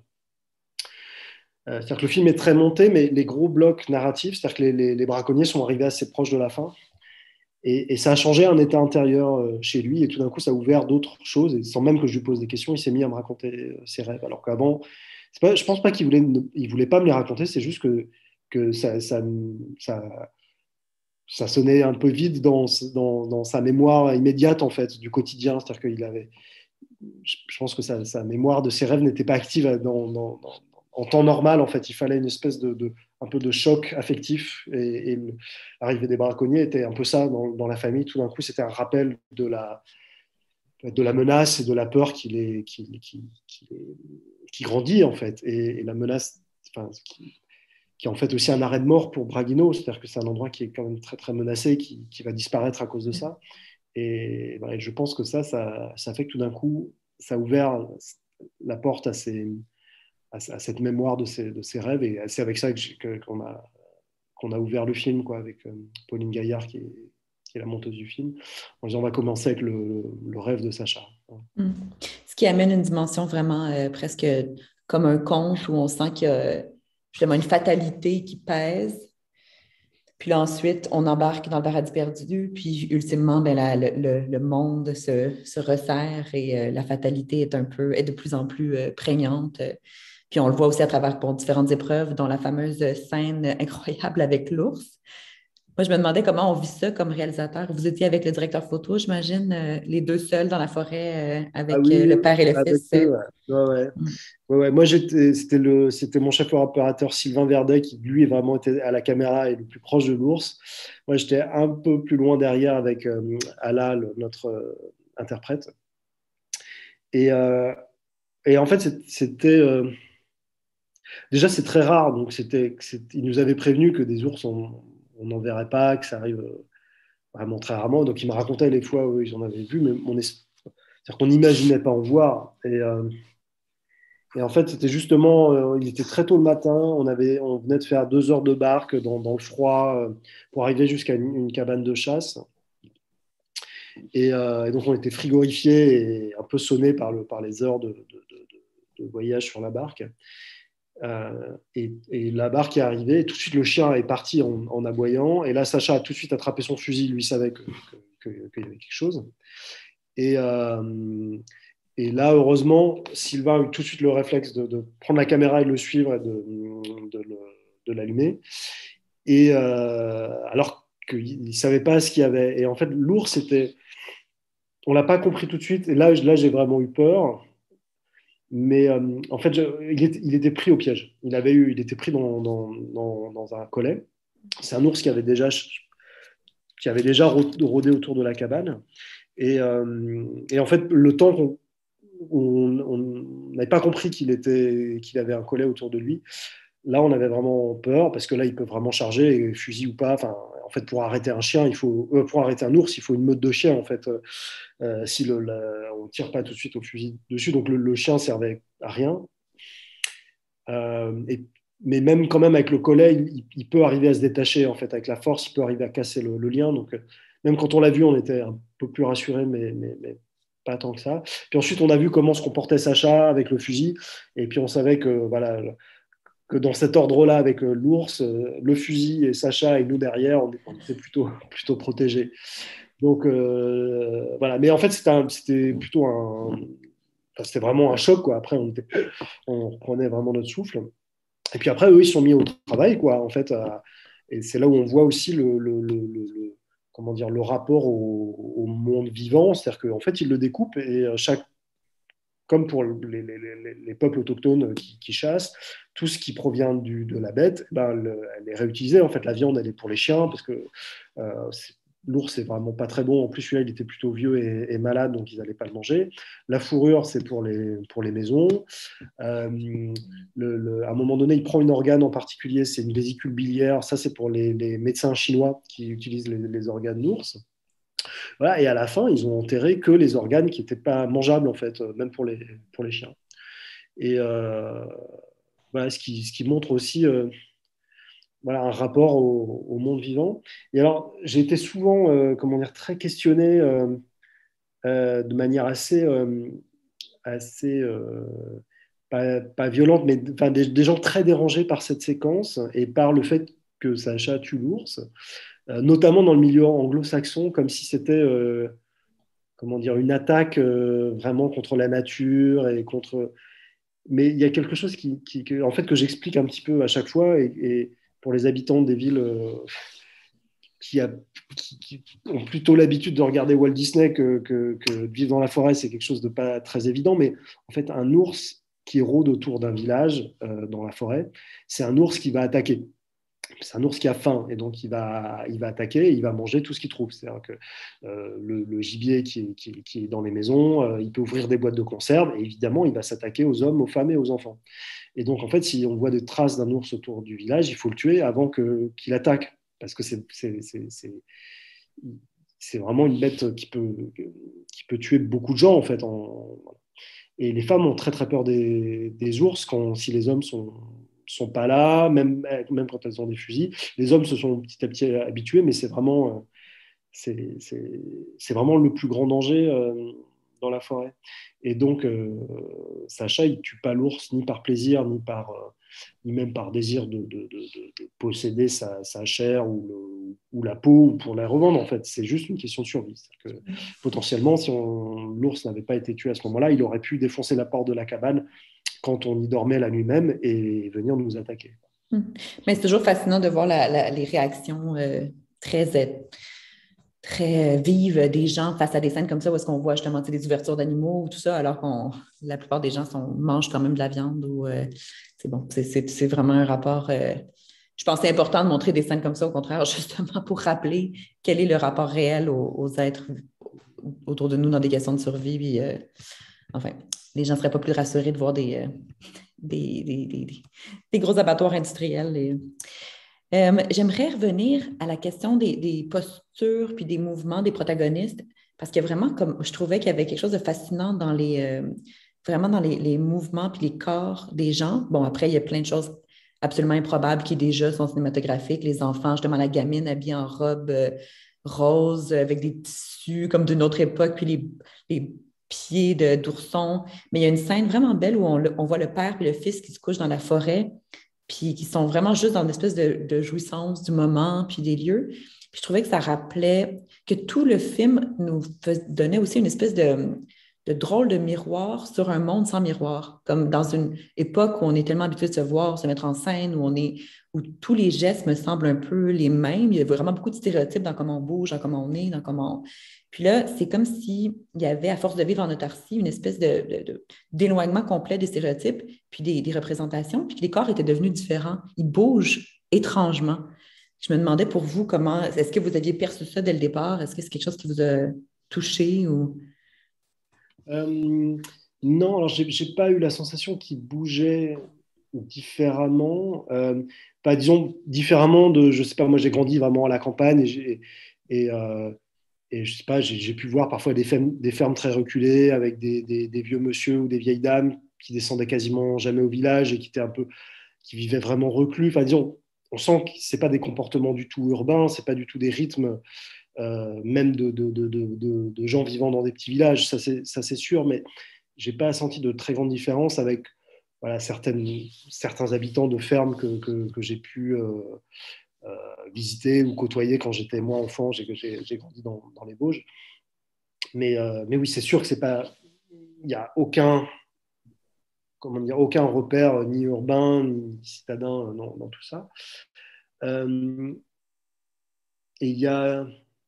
Euh, c'est-à-dire que le film est très monté, mais les gros blocs narratifs, c'est-à-dire que les, les, les braconniers sont arrivés assez proches de la fin. Et, et ça a changé un état intérieur euh, chez lui, et tout d'un coup, ça a ouvert d'autres choses. Et sans même que je lui pose des questions, il s'est mis à me raconter euh, ses rêves. Alors qu'avant, c'est pas, je pense pas qu'il voulait, ne, il voulait pas me les raconter, c'est juste que, que ça, ça, ça, ça sonnait un peu vide dans, dans, dans sa mémoire immédiate, en fait, du quotidien. C'est-à-dire qu'il avait, je pense que sa, sa mémoire de ses rêves n'était pas active dans, dans, dans, en temps normal. En fait, il fallait une espèce de, de un peu de choc affectif. Et, et l'arrivée des braconniers était un peu ça dans, dans la famille. Tout d'un coup, c'était un rappel de la, de la menace et de la peur qui, les, qui, qui, qui, qui grandit, en fait. Et, et la menace, enfin, qui, qui est en fait aussi un arrêt de mort pour Braguino. C'est-à-dire que c'est un endroit qui est quand même très, très menacé, qui, qui va disparaître à cause de ça. Et, et je pense que ça, ça, ça fait que tout d'un coup, ça a ouvert la porte à, ces, à, à cette mémoire de ses, de ses rêves. Et c'est avec ça que, qu'on, a, qu'on a ouvert le film, quoi, avec euh, Pauline Gaillard, qui est, qui est la monteuse du film, en disant on va commencer avec le, le rêve de Sacha. Mm. Ce qui amène une dimension vraiment euh, presque comme un conte où on sent qu'il y a justement une fatalité qui pèse. Puis là, ensuite, on embarque dans le paradis perdu, puis ultimement, ben, la- le, le- le monde se, se resserre et euh, la fatalité est un peu, est de plus en plus euh, prégnante. Puis on le voit aussi à travers bon, différentes épreuves, dont la fameuse scène incroyable avec l'ours. Moi, je me demandais comment on vit ça comme réalisateur. Vous étiez avec le directeur photo, j'imagine, euh, les deux seuls dans la forêt euh, Ah avec euh, oui, le père et le avec fils. euh. eux, ouais. Ouais, ouais. Mm. Ouais, ouais. Moi, j'étais, c'était le, c'était mon chef opérateur Sylvain Verdet qui, lui, est vraiment été à la caméra et le plus proche de l'ours. Moi, j'étais un peu plus loin derrière avec euh, Ala, le- notre euh, interprète. Et, euh, et en fait, c'est- c'était euh, déjà c'est très rare. Donc, c'était, c'est- il nous avait prévenu que des ours, on on n'en verrait pas, que ça arrive euh, vraiment très rarement. Donc, il me racontait les fois où ils en avaient vu, mais on est, c'est-à-dire qu'on n'imaginait pas en voir. Et euh, Et en fait, c'était justement, euh, il était très tôt le matin, on avait, on venait de faire deux heures de barque dans, dans le froid euh, pour arriver jusqu'à une, une cabane de chasse. Et, euh, et donc, on était frigorifiés et un peu sonnés par, le, par les heures de, de, de, de voyage sur la barque. Euh, et, et, la barque est arrivée, et tout de suite, le chien est parti en, en aboyant. Et là, Sacha a tout de suite attrapé son fusil, lui savait qu'il que, que, que y avait quelque chose. Et, euh, Et là, heureusement, Sylvain a eu tout de suite le réflexe de, de prendre la caméra et de le suivre et de, de, le- de l'allumer. Et euh, alors qu'il ne savait pas ce qu'il y avait. Et en fait, l'ours, c'était, on l'a pas compris tout de suite. Et là, là j'ai vraiment eu peur. Mais euh, en fait, je- il, était, il était pris au piège. Il avait eu, il était pris dans, dans, dans, dans un collet. C'est un ours qui avait déjà, qui avait déjà rôdé autour de la cabane. Et, euh, et en fait, le temps qu'on on n'avait pas compris qu'il était, qu'il avait un collet autour de lui. Là, on avait vraiment peur parce que là, il peut vraiment charger, fusil ou pas. Enfin, en fait, pour arrêter un chien, il faut, euh, pour arrêter un ours, il faut une meute de chiens. En fait, euh, si le, la, on tire pas tout de suite au fusil dessus, donc le, le chien servait à rien. Euh, et, mais même quand même avec le collet, il, il, peut arriver à se détacher. En fait, avec la force, il peut arriver à casser le, le lien. Donc, euh, même quand on l'a vu, on était un peu plus rassuré, mais, mais, mais pas tant que ça. Puis ensuite, on a vu comment se comportait Sacha avec le fusil, et puis on savait que voilà que dans cet ordre-là, avec euh, l'ours, euh, le fusil et Sacha et nous derrière, on, on était plutôt plutôt protégés. Donc euh, voilà. Mais en fait, c'était, un, c'était plutôt un, enfin, c'était vraiment un choc quoi. Après, on, était, on reprenait vraiment notre souffle. Et puis après, eux, ils sont mis au travail quoi. En fait, euh, et c'est là où on voit aussi le, le, le, le comment dire, le rapport au, au monde vivant, c'est-à-dire qu'en fait, ils le découpent et chaque comme pour les, les, les, les peuples autochtones qui, qui, chassent, tout ce qui provient du, de la bête, ben, le, elle est réutilisée. En fait, la viande, elle est pour les chiens, parce que euh, l'ours, c'est vraiment pas très bon. En plus, celui-là, il était plutôt vieux et, et malade, donc ils n'allaient pas le manger. La fourrure, c'est pour les, pour les maisons. Euh, le, le, à un moment donné, il prend une organe en particulier, c'est une vésicule biliaire. Ça, c'est pour les, les médecins chinois qui utilisent les, les organes d'ours. Voilà, et à la fin, ils ont enterré que les organes qui n'étaient pas mangeables, en fait, même pour les, pour les chiens. Et euh, voilà, ce qui, ce qui montre aussi euh, voilà, un rapport au, au, monde vivant. Et alors, j'ai été souvent, euh, comment dire, très questionné euh, euh, de manière assez, euh, assez euh, pas, pas, violente, mais enfin, des, des, gens très dérangés par cette séquence et par le fait que Sacha tue l'ours, euh, notamment dans le milieu anglo-saxon, comme si c'était euh, comment dire, une attaque euh, vraiment contre la nature et contre. Mais il y a quelque chose qui, qui que, en fait, que j'explique un petit peu à chaque fois et, et pour les habitants des villes euh, qui, a, qui, qui, ont plutôt l'habitude de regarder Walt Disney que, que, que de vivre dans la forêt, c'est quelque chose de pas très évident. Mais en fait, un ours qui rôde autour d'un village euh, dans la forêt, c'est un ours qui va attaquer. C'est un ours qui a faim et donc il va, il va attaquer et il va manger tout ce qu'il trouve. C'est-à-dire que euh, le, le, gibier qui est, qui, qui est, dans les maisons, euh, il peut ouvrir des boîtes de conserve et évidemment il va s'attaquer aux hommes, aux femmes et aux enfants. Et donc en fait, si on voit des traces d'un ours autour du village, il faut le tuer avant que, qu'il attaque parce que c'est, c'est, c'est, c'est, c'est vraiment une bête qui peut, qui peut tuer beaucoup de gens en fait. En... Et les femmes ont très très peur des, des ours quand, si les hommes sont sont pas là, même, même quand elles ont des fusils. Les hommes se sont petit à petit habitués, mais c'est vraiment, c'est, c'est, c'est vraiment le plus grand danger euh, dans la forêt. Et donc, euh, Sacha, il ne tue pas l'ours ni par plaisir, ni, par, euh, ni même par désir de, de, de, de posséder sa, sa chair ou, le, ou la peau ou pour la revendre, en fait. C'est juste une question de survie. Que, potentiellement, si on, l'ours n'avait pas été tué à ce moment-là, il aurait pu défoncer la porte de la cabane quand on y dormait la nuit même et venir nous attaquer. Mais c'est toujours fascinant de voir la, la, les réactions euh, très, très vives des gens face à des scènes comme ça où est-ce qu'on voit justement des ouvertures d'animaux ou tout ça, alors que la plupart des gens sont, mangent quand même de la viande. Ou, euh, c'est bon, c'est, c'est, c'est vraiment un rapport... Euh, je pense que c'est important de montrer des scènes comme ça, au contraire, justement pour rappeler quel est le rapport réel aux, aux êtres autour de nous dans des questions de survie. Puis, euh, enfin, les gens ne seraient pas plus rassurés de voir des... Euh, Des, des, des, des, gros abattoirs industriels. Et, euh, j'aimerais revenir à la question des, des postures puis des mouvements des protagonistes, parce qu'il y a vraiment, comme je trouvais qu'il y avait quelque chose de fascinant dans les, euh, vraiment dans les, les mouvements puis les corps des gens. Bon, après, il y a plein de choses absolument improbables qui déjà sont cinématographiques. Les enfants, justement, la gamine habillée en robe euh, rose avec des tissus comme d'une autre époque, puis les, les pieds de, d'ourson. Mais il y a une scène vraiment belle où on, on voit le père et le fils qui se couchent dans la forêt, puis qui sont vraiment juste dans une espèce de, de jouissance du moment, puis des lieux. Puis je trouvais que ça rappelait que tout le film nous donnait aussi une espèce de, de drôle de miroir sur un monde sans miroir, comme dans une époque où on est tellement habitué de se voir, se mettre en scène, où on est, où tous les gestes me semblent un peu les mêmes. Il y a vraiment beaucoup de stéréotypes dans comment on bouge, dans comment on est, dans comment on... Puis là, c'est comme s'il y avait, à force de vivre en autarcie, une espèce de, de, de, d'éloignement complet des stéréotypes, puis des, des représentations, puis que les corps étaient devenus différents. Ils bougent étrangement. Je me demandais pour vous, comment, est-ce que vous aviez perçu ça dès le départ? Est-ce que c'est quelque chose qui vous a touché ou... Euh, non, alors j'ai, j'ai pas eu la sensation qu'ils bougeaient différemment. Euh, pas, disons, différemment de, je sais pas, moi j'ai grandi vraiment à la campagne et, j'ai, et, euh, et je sais pas, j'ai, j'ai pu voir parfois des fermes, des fermes très reculées avec des, des, des vieux monsieur ou des vieilles dames qui descendaient quasiment jamais au village et qui étaient un peu, qui vivaient vraiment reclus. Enfin, disons, on sent que c'est pas des comportements du tout urbains, c'est pas du tout des rythmes euh, même de, de, de, de, de gens vivant dans des petits villages, ça c'est, ça c'est sûr, mais j'ai pas senti de très grande différence avec voilà, certaines, certains habitants de fermes que, que, que j'ai pu euh, euh, visiter ou côtoyer quand j'étais moi enfant, j'ai, j'ai, j'ai grandi dans, dans les Vosges. Mais, euh, mais oui, c'est sûr que c'est pas, il n'y a aucun, comment dire, aucun repère ni urbain ni citadin dans, dans tout ça. Euh, et il y a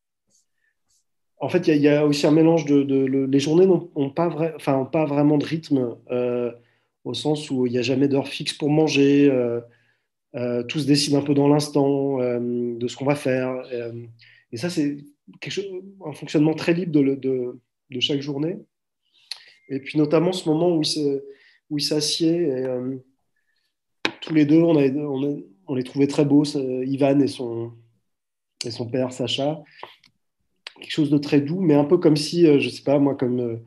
En fait, il y, a- il y a aussi un mélange de, de- le- les journées n'ont ont pas, vrai- enfin, ont pas vraiment de rythme, euh, au sens où il n'y a jamais d'heure fixe pour manger. Euh, euh, tout se décide un peu dans l'instant euh, de ce qu'on va faire. Euh, et ça, c'est quelque chose, un fonctionnement très libre de, le- de- de chaque journée. Et puis notamment ce moment où il se- où il s'assied, et, euh, tous les deux, on, a- on, a- on les trouvait très beaux, ce- Ivan et son, et son père Sacha. Quelque chose de très doux, mais un peu comme si, euh, je sais pas, moi, comme euh,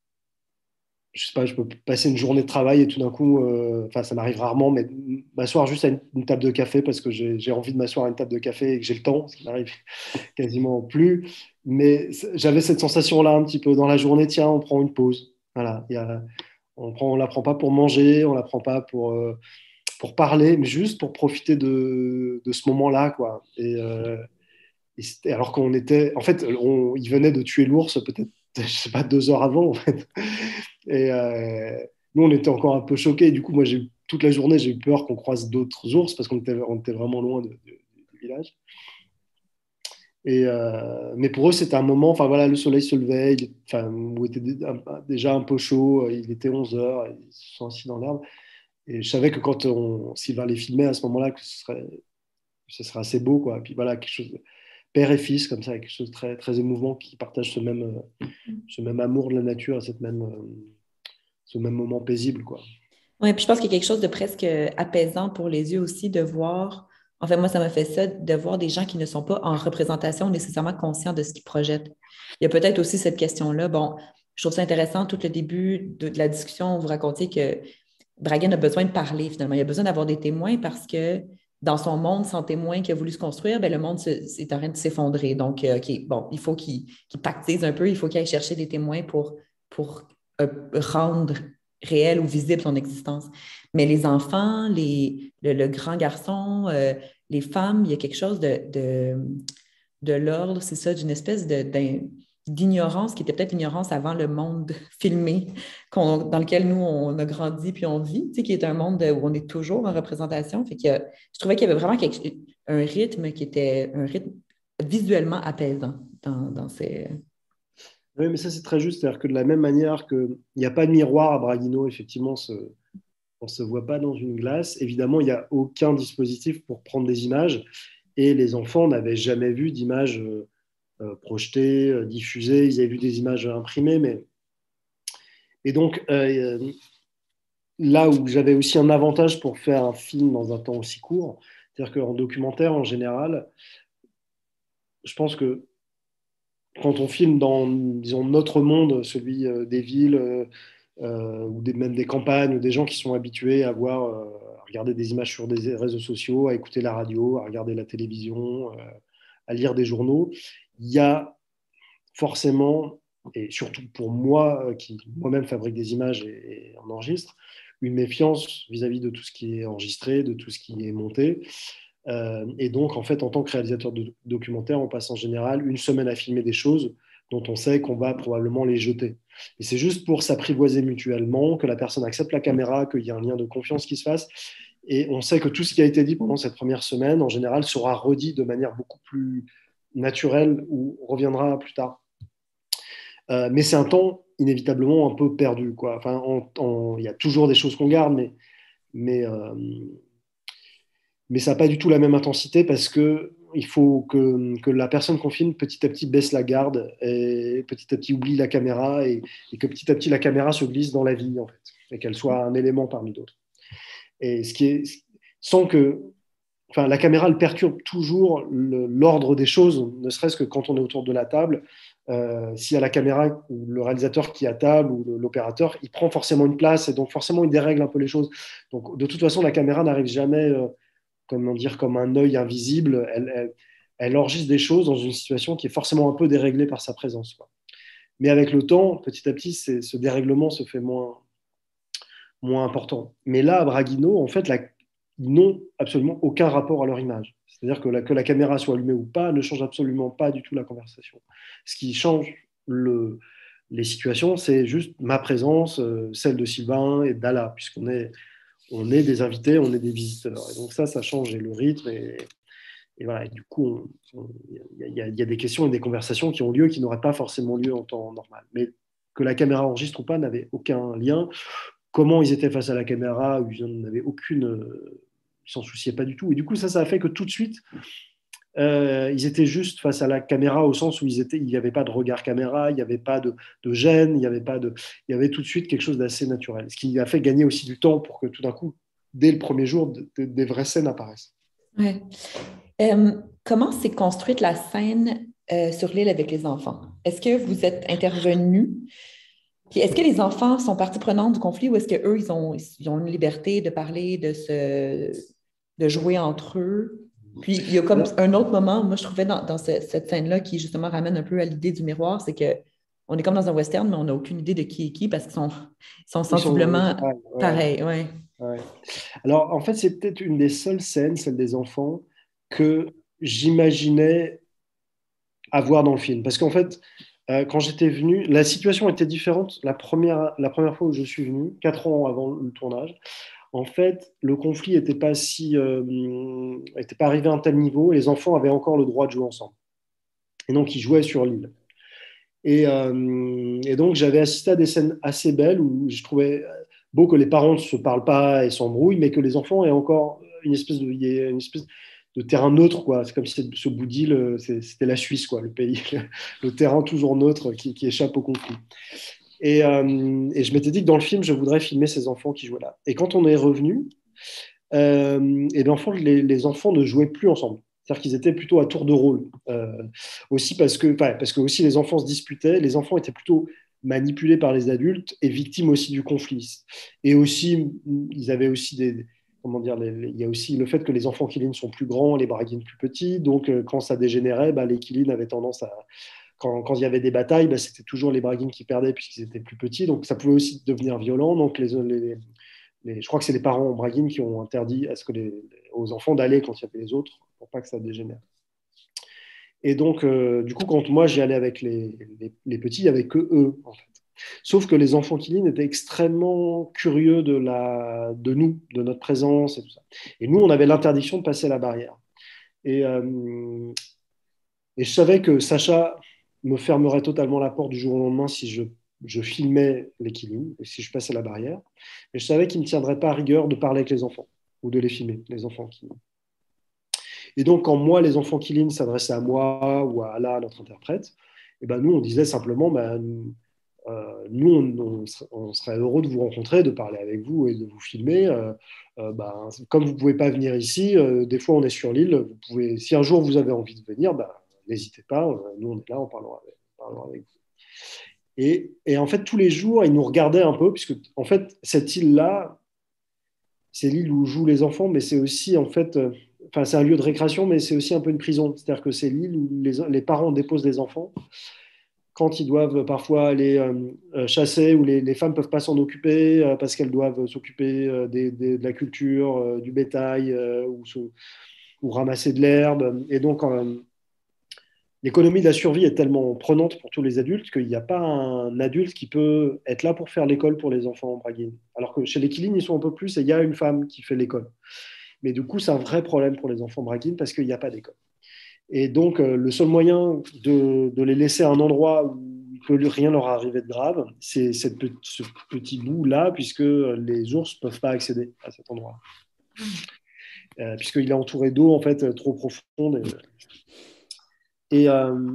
je sais pas, je peux passer une journée de travail et tout d'un coup, euh, enfin, ça m'arrive rarement, mais m'asseoir juste à une, une table de café parce que j'ai j'ai envie de m'asseoir à une table de café et que j'ai le temps, ce qui m'arrive quasiment plus. Mais j'avais cette sensation-là un petit peu dans la journée, tiens, on prend une pause. Voilà, il y a, on prend, on la prend pas pour manger, on la prend pas pour, euh, pour parler, mais juste pour profiter de, de ce moment-là, quoi. Et, euh, et c'était- alors qu'on était, en fait, on, il venait de tuer l'ours peut-être, je sais pas, deux heures avant, en fait. Et euh, nous, on était encore un peu choqués. Du coup, moi, j'ai eu- toute la journée, j'ai eu peur qu'on croise d'autres ours parce qu'on était, on était vraiment loin de- de- du village. Et, euh, mais pour eux, c'était un moment, enfin voilà, le soleil se levait, il, enfin, où était dé- un- déjà un peu chaud, il était onze heures, ils se sont assis dans l'herbe. Et je savais que quand on, Sylvain les filmait à ce moment-là, que ce serait, que ce serait assez beau, quoi. Puis voilà, quelque chose de père et fils, comme ça, quelque chose de très, très émouvant qui partagent ce même, euh, ce même amour de la nature, cette même, euh, ce même moment paisible, quoi. Oui, puis je pense qu'il y a quelque chose de presque apaisant pour les yeux aussi de voir, en fait, moi, ça m'a fait ça, de voir des gens qui ne sont pas en représentation nécessairement conscients de ce qu'ils projettent. Il y a peut-être aussi cette question-là. Bon, je trouve ça intéressant, tout le début de, de la discussion, vous racontiez que Dragan a besoin de parler finalement. Il a besoin d'avoir des témoins parce que dans son monde sans témoins qu'il a voulu se construire, ben, le monde se, est en train de s'effondrer. Donc, euh, OK, bon, il faut qu'il qu'il pactise un peu, il faut qu'il aille chercher des témoins pour pour euh, rendre réelle ou visible son existence. Mais les enfants, les, le, le grand garçon, euh, les femmes, il y a quelque chose de, de, de l'ordre, c'est ça, d'une espèce de, d'ignorance qui était peut-être l'ignorance avant le monde filmé qu'on, dans lequel nous, on a grandi puis on vit, tu sais, qui est un monde où on est toujours en représentation. Fait que, je trouvais qu'il y avait vraiment quelque, un rythme qui était un rythme visuellement apaisant dans, dans ces... Oui, mais ça, c'est très juste. C'est-à-dire que de la même manière qu'il n'y a pas de miroir à Braguino, effectivement, ce, on ne se voit pas dans une glace. Évidemment, il n'y a aucun dispositif pour prendre des images. Et les enfants n'avaient jamais vu d'images euh, euh, projetées, euh, diffusées. Ils avaient vu des images imprimées. Mais... Et donc, euh, là où j'avais aussi un avantage pour faire un film dans un temps aussi court, c'est-à-dire qu'en documentaire, en général, je pense que quand on filme dans, disons, notre monde, celui euh, des villes, euh, euh, ou des, même des campagnes, ou des gens qui sont habitués à voir, euh, à regarder des images sur des réseaux sociaux, à écouter la radio, à regarder la télévision, euh, à lire des journaux, il y a forcément, et surtout pour moi, euh, qui moi-même fabrique des images et, et en enregistre, une méfiance vis-à-vis de tout ce qui est enregistré, de tout ce qui est monté. Euh, et donc, en fait, en tant que réalisateur de documentaire, on passe en général une semaine à filmer des choses dont on sait qu'on va probablement les jeter. Et c'est juste pour s'apprivoiser mutuellement, que la personne accepte la caméra, qu'il y a un lien de confiance qui se fasse. Et on sait que tout ce qui a été dit pendant cette première semaine, en général, sera redit de manière beaucoup plus naturelle ou reviendra plus tard. Euh, mais c'est un temps inévitablement un peu perdu, quoi. Enfin, on- on- il y a toujours des choses qu'on garde, mais, mais euh, mais ça n'a pas du tout la même intensité parce que il faut que, que la personne qu'on filme petit à petit baisse la garde et petit à petit oublie la caméra et, et que petit à petit la caméra se glisse dans la vie en fait et qu'elle soit un élément parmi d'autres. Et ce qui est sans que, enfin, la caméra elle perturbe toujours le- l'ordre des choses, ne serait-ce que quand on est autour de la table. Euh, s'il y a la caméra ou le réalisateur qui est à table ou le- l'opérateur, il prend forcément une place et donc forcément il dérègle un peu les choses. Donc de toute façon la caméra n'arrive jamais euh, comment dire, comme un œil invisible, elle, elle, elle enregistre des choses dans une situation qui est forcément un peu déréglée par sa présence, quoi. Mais avec le temps, petit à petit, ce dérèglement se fait moins, moins important. Mais là, à Braguino, en fait, la, ils n'ont absolument aucun rapport à leur image. C'est-à-dire que la, que la caméra soit allumée ou pas ne change absolument pas du tout la conversation. Ce qui change le, les situations, c'est juste ma présence, euh, celle de Sylvain et d'Ala, puisqu'on est, on est des invités, on est des visiteurs. Et donc ça, ça change le rythme. Et, et voilà, et du coup, il y, y, a des questions et des conversations qui ont lieu qui n'auraient pas forcément lieu en temps normal. Mais que la caméra enregistre ou pas n'avait aucun lien. Comment ils étaient face à la caméra, ils n'en avaient aucune. Euh, ils s'en souciaient pas du tout. Et du coup, ça, ça a fait que tout de suite, euh, ils étaient juste face à la caméra au sens où ils étaient, il n'y avait pas de regard caméra, il n'y avait pas de, de gêne, il y avait pas de, il y avait tout de suite quelque chose d'assez naturel. Ce qui a fait gagner aussi du temps pour que tout d'un coup, dès le premier jour, de, de, des vraies scènes apparaissent. Ouais. Euh, comment s'est construite la scène euh, sur l'île avec les enfants? Est-ce que vous êtes intervenu? Puis est-ce que les enfants sont partie prenante du conflit ou est-ce qu'eux, ils ont, ils ont une liberté de parler, de, se, de jouer entre eux? Puis il y a comme Alors, un autre moment, moi je trouvais dans, dans ce- cette scène-là qui justement ramène un peu à l'idée du miroir, c'est que on est comme dans un western, mais on n'a aucune idée de qui est qui parce qu'ils sont, ils sont ils sont, sensiblement ouais, ouais, pareils. Ouais. ouais. Alors, en fait, c'est peut-être une des seules scènes, celle des enfants, que j'imaginais avoir dans le film. Parce qu'en fait, euh, quand j'étais venu, la situation était différente la première, la première fois où je suis venu, quatre ans avant le tournage. En fait, le conflit n'était pas si, euh, était pas arrivé à un tel niveau et les enfants avaient encore le droit de jouer ensemble. Et donc, ils jouaient sur l'île. Et, euh, et donc, j'avais assisté à des scènes assez belles où je trouvais beau que les parents ne se parlent pas et s'embrouillent, mais que les enfants aient encore une espèce de, il y ait une espèce de terrain neutre, quoi. C'est comme si ce bout d'île, c'était la Suisse, quoi, le pays, le terrain toujours neutre qui, qui échappe au conflit. Et, euh, et je m'étais dit que dans le film, je voudrais filmer ces enfants qui jouaient là. Et quand on est revenu, euh, et l'enfant, les, les enfants ne jouaient plus ensemble. C'est-à-dire qu'ils étaient plutôt à tour de rôle. Euh, aussi parce que, enfin, parce que aussi les enfants se disputaient, les enfants étaient plutôt manipulés par les adultes et victimes aussi du conflit. Et aussi, ils avaient aussi des, comment dire, les, les, il y a aussi le fait que les enfants Kilin sont plus grands, les Braguines plus petits. Donc, euh, quand ça dégénérait, bah, les Kilin avaient tendance à, quand, quand il y avait des batailles, bah, c'était toujours les Braguines qui perdaient puisqu'ils étaient plus petits. Donc, ça pouvait aussi devenir violent. Donc, les, les, les, je crois que c'est les parents Braguines qui ont interdit à ce que les, aux enfants d'aller quand il y avait les autres pour pas que ça dégénère. Et donc, euh, du coup, quand moi j'y allais avec les, les, les petits, il n'y avait que eux, en fait. Sauf que les enfants Kilin étaient extrêmement curieux de, la, de nous, de notre présence et tout ça. Et nous, on avait l'interdiction de passer la barrière. Et, euh, et je savais que Sacha me fermerait totalement la porte du jour au lendemain si je, je filmais les Kilin, si je passais la barrière. Et je savais qu'il ne me tiendrait pas à rigueur de parler avec les enfants ou de les filmer, les enfants Kilin. Et donc, quand moi, les enfants Kilin s'adressaient à moi ou à Ala, notre interprète, et ben nous, on disait simplement, ben, euh, nous, on, on, on, serait heureux de vous rencontrer, de parler avec vous et de vous filmer. Euh, euh, ben, comme vous ne pouvez pas venir ici, euh, des fois, on est sur l'île. Vous pouvez, si un jour vous avez envie de venir, ben, n'hésitez pas. Euh, nous, on est là, on parlera avec, on parlera avec vous. Et, et en fait, tous les jours, ils nous regardaient un peu, puisque en fait, cette île-là, c'est l'île où jouent les enfants, mais c'est aussi en fait, euh, enfin c'est un lieu de récréation, mais c'est aussi un peu une prison. C'est-à-dire que c'est l'île où les, les parents déposent les enfants quand ils doivent parfois aller euh, chasser, où les, les femmes ne peuvent pas s'en occuper euh, parce qu'elles doivent s'occuper euh, des, des, de la culture, euh, du bétail euh, ou, ou, ramasser de l'herbe. Et donc, euh, l'économie de la survie est tellement prenante pour tous les adultes qu'il n'y a pas un adulte qui peut être là pour faire l'école pour les enfants en Braguine. Alors que chez les Kilin, ils sont un peu plus et il y a une femme qui fait l'école. Mais du coup, c'est un vrai problème pour les enfants Braguine parce qu'il n'y a pas d'école. Et donc, euh, le seul moyen de, de les laisser à un endroit où il peut rien leur arriver de grave, c'est cette, ce petit bout-là, puisque les ours ne peuvent pas accéder à cet endroit. Euh, puisqu'il est entouré d'eau, en fait, trop profonde. Et, et, euh,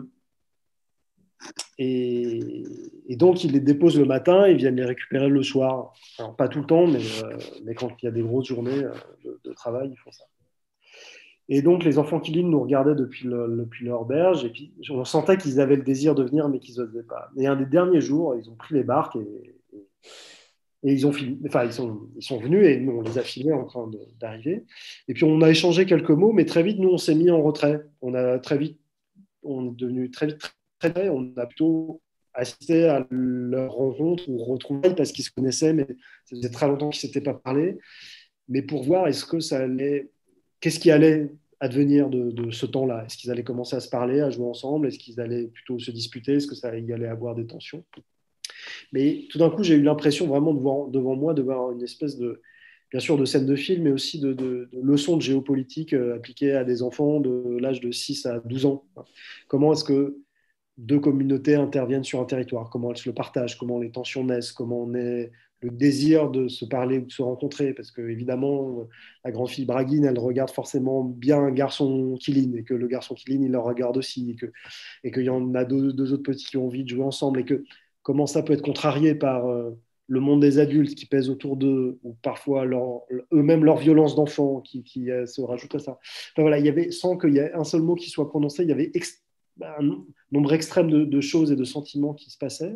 et, et donc, ils les déposent le matin, ils viennent les récupérer le soir. Alors, pas tout le temps, mais, euh, mais quand il y a des grosses journées euh, de, de travail, ils font ça. Et donc, les enfants Kilin nous regardaient depuis, le, depuis leur berge, et puis on sentait qu'ils avaient le désir de venir, mais qu'ils n'osaient pas. Et un des derniers jours, ils ont pris les barques et, et, et ils, ont filmé, enfin, ils, sont, ils sont venus et nous, on les a filmés en train de, d'arriver. Et puis, on a échangé quelques mots, mais très vite, nous, on s'est mis en retrait. On a très vite, on est devenu très vite très très, on a plutôt assisté à leur rencontre ou retrouvailles parce qu'ils se connaissaient, mais ça faisait très longtemps qu'ils ne s'étaient pas parlé. Mais pour voir, est-ce que ça allait, qu'est-ce qui allait advenir de, de ce temps-là? Est-ce qu'ils allaient commencer à se parler, à jouer ensemble? Est-ce qu'ils allaient plutôt se disputer? Est-ce que ça y allait avoir des tensions? Mais tout d'un coup, j'ai eu l'impression vraiment de voir devant moi de voir une espèce de, bien sûr, de scène de film, mais aussi de, de, de leçons de géopolitique euh, appliquées à des enfants de l'âge de six à douze ans. Comment est-ce que deux communautés interviennent sur un territoire? Comment elles se le partagent? Comment les tensions naissent? Comment on est le désir de se parler ou de se rencontrer, parce que évidemment la grande fille Braguine, elle regarde forcément bien un garçon Kilin, et que le garçon Kilin, il le regarde aussi, et que et qu'il y en a deux, deux autres petits qui ont envie de jouer ensemble, et que comment ça peut être contrarié par euh, le monde des adultes qui pèse autour d'eux, ou parfois leur, eux-mêmes leur violence d'enfant qui, qui euh, se rajoute à ça. Enfin, voilà, il y avait, sans qu'il y ait un seul mot qui soit prononcé, il y avait ex- un nombre extrême de, de choses et de sentiments qui se passaient.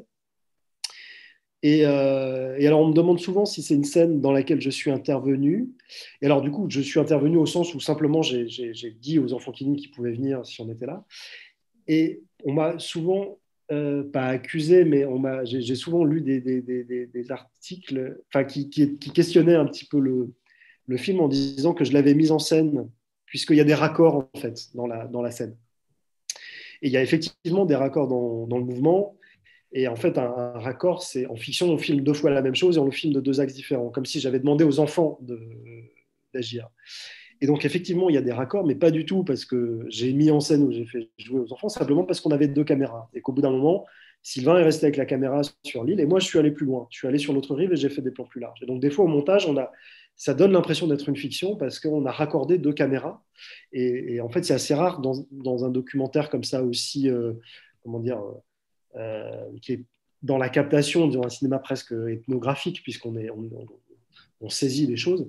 Et, euh, et alors, on me demande souvent si c'est une scène dans laquelle je suis intervenu. Et alors, du coup, je suis intervenu au sens où simplement j'ai, j'ai, j'ai dit aux enfants Kilin qu'ils pouvaient venir si on était là. Et on m'a souvent, euh, pas accusé, mais on m'a, j'ai, j'ai souvent lu des, des, des, des articles enfin, qui, qui, qui questionnaient un petit peu le, le film en disant que je l'avais mis en scène, puisqu'il y a des raccords, en fait, dans la, dans la scène. Et il y a effectivement des raccords dans, dans le mouvement. Et en fait, un, un raccord, c'est en fiction, on filme deux fois la même chose et on le filme de deux axes différents, comme si j'avais demandé aux enfants de, d'agir. Et donc, effectivement, il y a des raccords, mais pas du tout parce que j'ai mis en scène ou j'ai fait jouer aux enfants, simplement parce qu'on avait deux caméras. Et qu'au bout d'un moment, Sylvain est resté avec la caméra sur l'île et moi, je suis allé plus loin. Je suis allé sur l'autre rive et j'ai fait des plans plus larges. Et donc, des fois, au montage, on a, ça donne l'impression d'être une fiction parce qu'on a raccordé deux caméras. Et, et en fait, c'est assez rare dans, dans, un documentaire comme ça aussi, euh, comment dire, euh, qui est dans la captation, dans un cinéma presque ethnographique, puisqu'on est, on, on, on saisit les choses.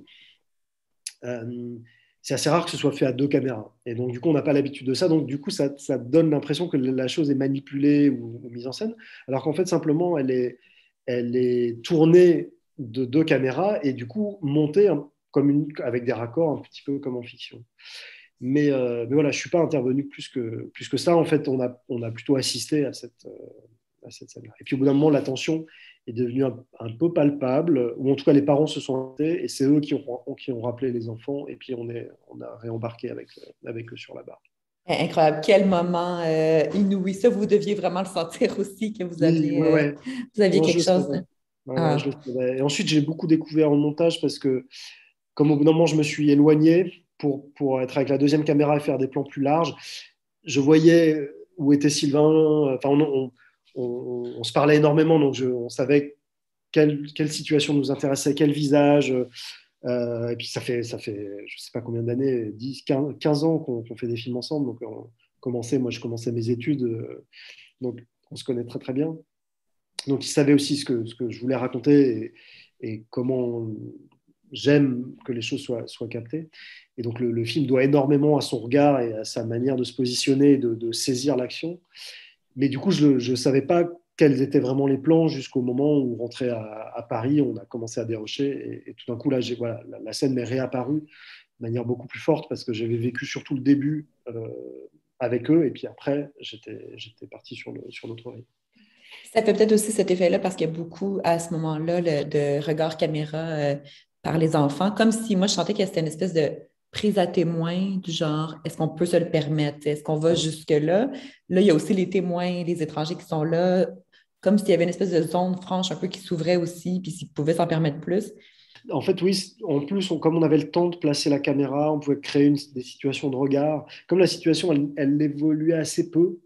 Euh, c'est assez rare que ce soit fait à deux caméras. Et donc, du coup, on n'a pas l'habitude de ça. Donc, du coup, ça, ça donne l'impression que la chose est manipulée ou, ou mise en scène, alors qu'en fait, simplement, elle est, elle est tournée de deux caméras et du coup, montée comme une, avec des raccords un petit peu comme en fiction. Mais, euh, mais voilà, je ne suis pas intervenu plus que, plus que ça. En fait, on a, on a plutôt assisté à cette, euh, à cette scène-là. Et puis au bout d'un moment, la tension est devenue un, un peu palpable, ou en tout cas les parents se sont arrêtés, et c'est eux qui ont, qui ont rappelé les enfants, et puis on, est, on a réembarqué avec, avec eux sur la barre. Incroyable. Quel moment euh, inouï. Ça, vous deviez vraiment le sentir aussi que vous Oui, aviez, ouais, euh, ouais. vous aviez Non, je quelque le chose. savais. De... Ouais, ouais, je le Ah. savais. Et ensuite, j'ai beaucoup découvert en montage parce que, comme au bout d'un moment, je me suis éloigné pour, pour être avec la deuxième caméra et faire des plans plus larges, je voyais où était Sylvain. Enfin, on, on, on, on se parlait énormément, donc je, on savait quelle, quelle situation nous intéressait, quel visage. Euh, et puis, ça fait, ça fait je ne sais pas combien d'années, dix, quinze, quinze ans qu'on qu'on fait des films ensemble. Donc, on commençait, moi, je commençais mes études. Euh, donc, on se connaît très, très bien. Donc, il savait aussi ce que, ce que je voulais raconter et, et comment j'aime que les choses soient, soient captées. Et donc, le, le, film doit énormément à son regard et à sa manière de se positionner et de, de saisir l'action. Mais du coup, je ne savais pas quels étaient vraiment les plans jusqu'au moment où, rentré à, à Paris, on a commencé à dérocher. Et, et tout d'un coup, là, voilà, la, la scène m'est réapparue de manière beaucoup plus forte parce que j'avais vécu surtout le début euh, avec eux. Et puis après, j'étais parti sur, le, sur notre rythme. Ça fait peut-être aussi cet effet-là parce qu'il y a beaucoup à ce moment-là le, de regard caméra euh, par les enfants, comme si moi je sentais que c'était une espèce de prise à témoin du genre est-ce qu'on peut se le permettre? Est-ce qu'on va jusque-là? Là, il y a aussi les témoins, les étrangers qui sont là, comme s'il y avait une espèce de zone franche un peu qui s'ouvrait aussi, puis s'ils pouvaient s'en permettre plus. En fait, oui, en plus, on, comme on avait le temps de placer la caméra, on pouvait créer une, des situations de regard. Comme la situation, elle, elle évoluait assez peu,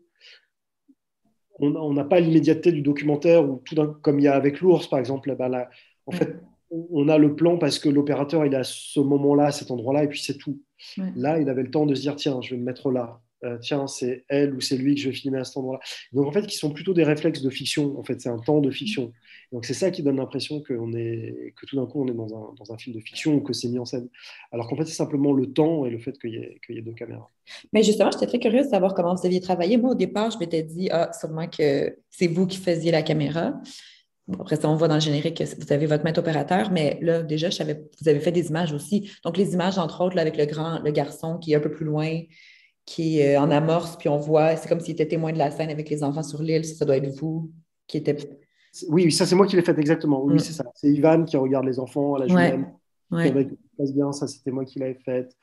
on n'a pas l'immédiateté du documentaire où tout d'un, comme il y a avec l'ours par exemple, ben là, en Ouais, fait, on a le plan parce que l'opérateur il est à ce moment-là, à cet endroit-là, et puis c'est tout. ouais. Là, il avait le temps de se dire tiens, je vais me mettre là. Euh, tiens, c'est elle ou c'est lui que je vais filmer à cet endroit-là. Donc en fait, qui sont plutôt des réflexes de fiction. En fait, c'est un temps de fiction. Donc c'est ça qui donne l'impression que, on est, que tout d'un coup on est dans un, dans un film de fiction ou que c'est mis en scène. Alors qu'en fait, c'est simplement le temps et le fait qu'il y ait, qu'il y ait deux caméras. Mais justement, j'étais très curieuse de savoir comment vous aviez travaillé. Moi, au départ, je m'étais dit, ah, sûrement que c'est vous qui faisiez la caméra. Bon, après ça, on voit dans le générique que vous avez votre maître opérateur, mais là, déjà, je savais, vous avez fait des images aussi. Donc, les images, entre autres, là, avec le grand, le garçon qui est un peu plus loin, qui est euh, en amorce, puis on voit, c'est comme s'il était témoin de la scène avec les enfants sur l'île. Ça, ça doit être vous qui était. Oui, ça c'est moi qui l'ai fait exactement. Oui, c'est Mm. ça. C'est Ivan qui regarde les enfants à la Ouais, jumelle, qui ouais. avec tout se passe bien. Ça, c'était moi qui l'avais fait.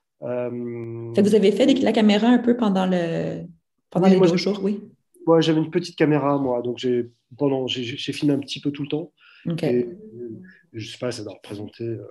Euh, Fait que vous avez fait des- la caméra un peu pendant le pendant Oui, les moi deux j'ai- jours, oui. moi, j'avais une petite caméra, moi, donc j'ai pendant j'ai j'ai filmé un petit peu tout le temps. OK. Et euh, je sais pas, ça doit représenter euh,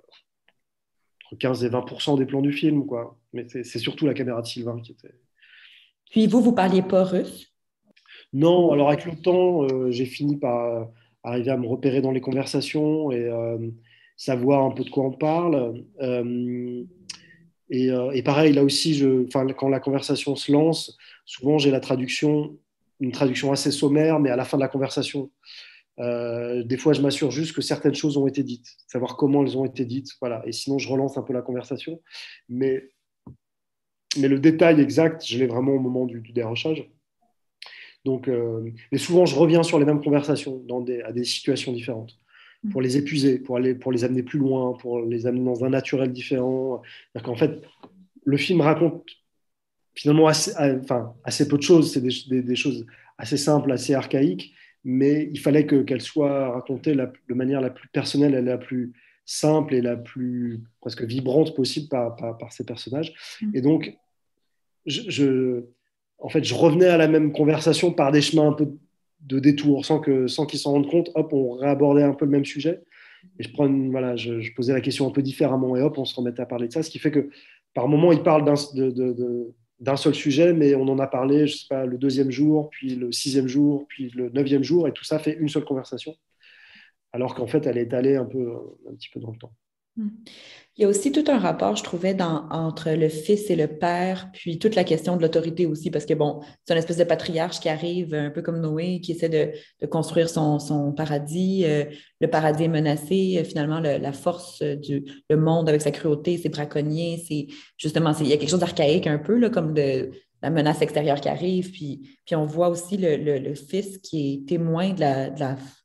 entre quinze et vingt pour cent des plans du film, quoi. Mais c'est c'est surtout la caméra de Sylvain qui était. Puis vous, vous parliez pas russe? Non, Ou- alors avec le temps, euh, j'ai fini par euh, arriver à me repérer dans les conversations et euh, savoir un peu de quoi on parle. Euh, Et, euh, et pareil, là aussi, je, enfin, quand la conversation se lance, souvent j'ai la traduction, une traduction assez sommaire, mais à la fin de la conversation. Euh, des fois, je m'assure juste que certaines choses ont été dites, savoir comment elles ont été dites, voilà. Et sinon, je relance un peu la conversation. Mais, mais le détail exact, je l'ai vraiment au moment du, du dérochage. Donc, euh, mais souvent, je reviens sur les mêmes conversations dans des, à des situations différentes pour les épuiser, pour, aller, pour les amener plus loin, pour les amener dans un naturel différent. C'est-à-dire qu'en fait, le film raconte finalement assez, enfin, assez peu de choses, c'est des, des, des, choses assez simples, assez archaïques, mais il fallait que, qu'elles soient racontées la, de manière la plus personnelle et la plus simple et la plus presque vibrante possible par, par, par ces personnages. Et donc, je, je, en fait, je revenais à la même conversation par des chemins un peu de détour, sans que, sans qu'ils s'en rendent compte. Hop, on réabordait un peu le même sujet. Et je, prends une, voilà, je, je posais la question un peu différemment et hop, on se remettait à parler de ça. Ce qui fait que par moment, ils parlent d'un, de, de, de, d'un seul sujet, mais on en a parlé, je sais pas, le deuxième jour, puis le sixième jour, puis le neuvième jour, et tout ça fait une seule conversation, alors qu'en fait, elle est étalée un peu, un petit peu dans le temps. Hmm. Il y a aussi tout un rapport, je trouvais, dans, entre le fils et le père, puis toute la question de l'autorité aussi, parce que bon, c'est une espèce de patriarche qui arrive, un peu comme Noé, qui essaie de, de construire son, son paradis. Euh, le paradis est menacé. Euh, finalement, le- la force euh, du le monde avec sa cruauté, ses braconniers, c'est justement, c'est, il y a quelque chose d'archaïque un peu, là, comme de la menace extérieure qui arrive. Puis, puis on voit aussi le, le- le fils qui est témoin de la, de la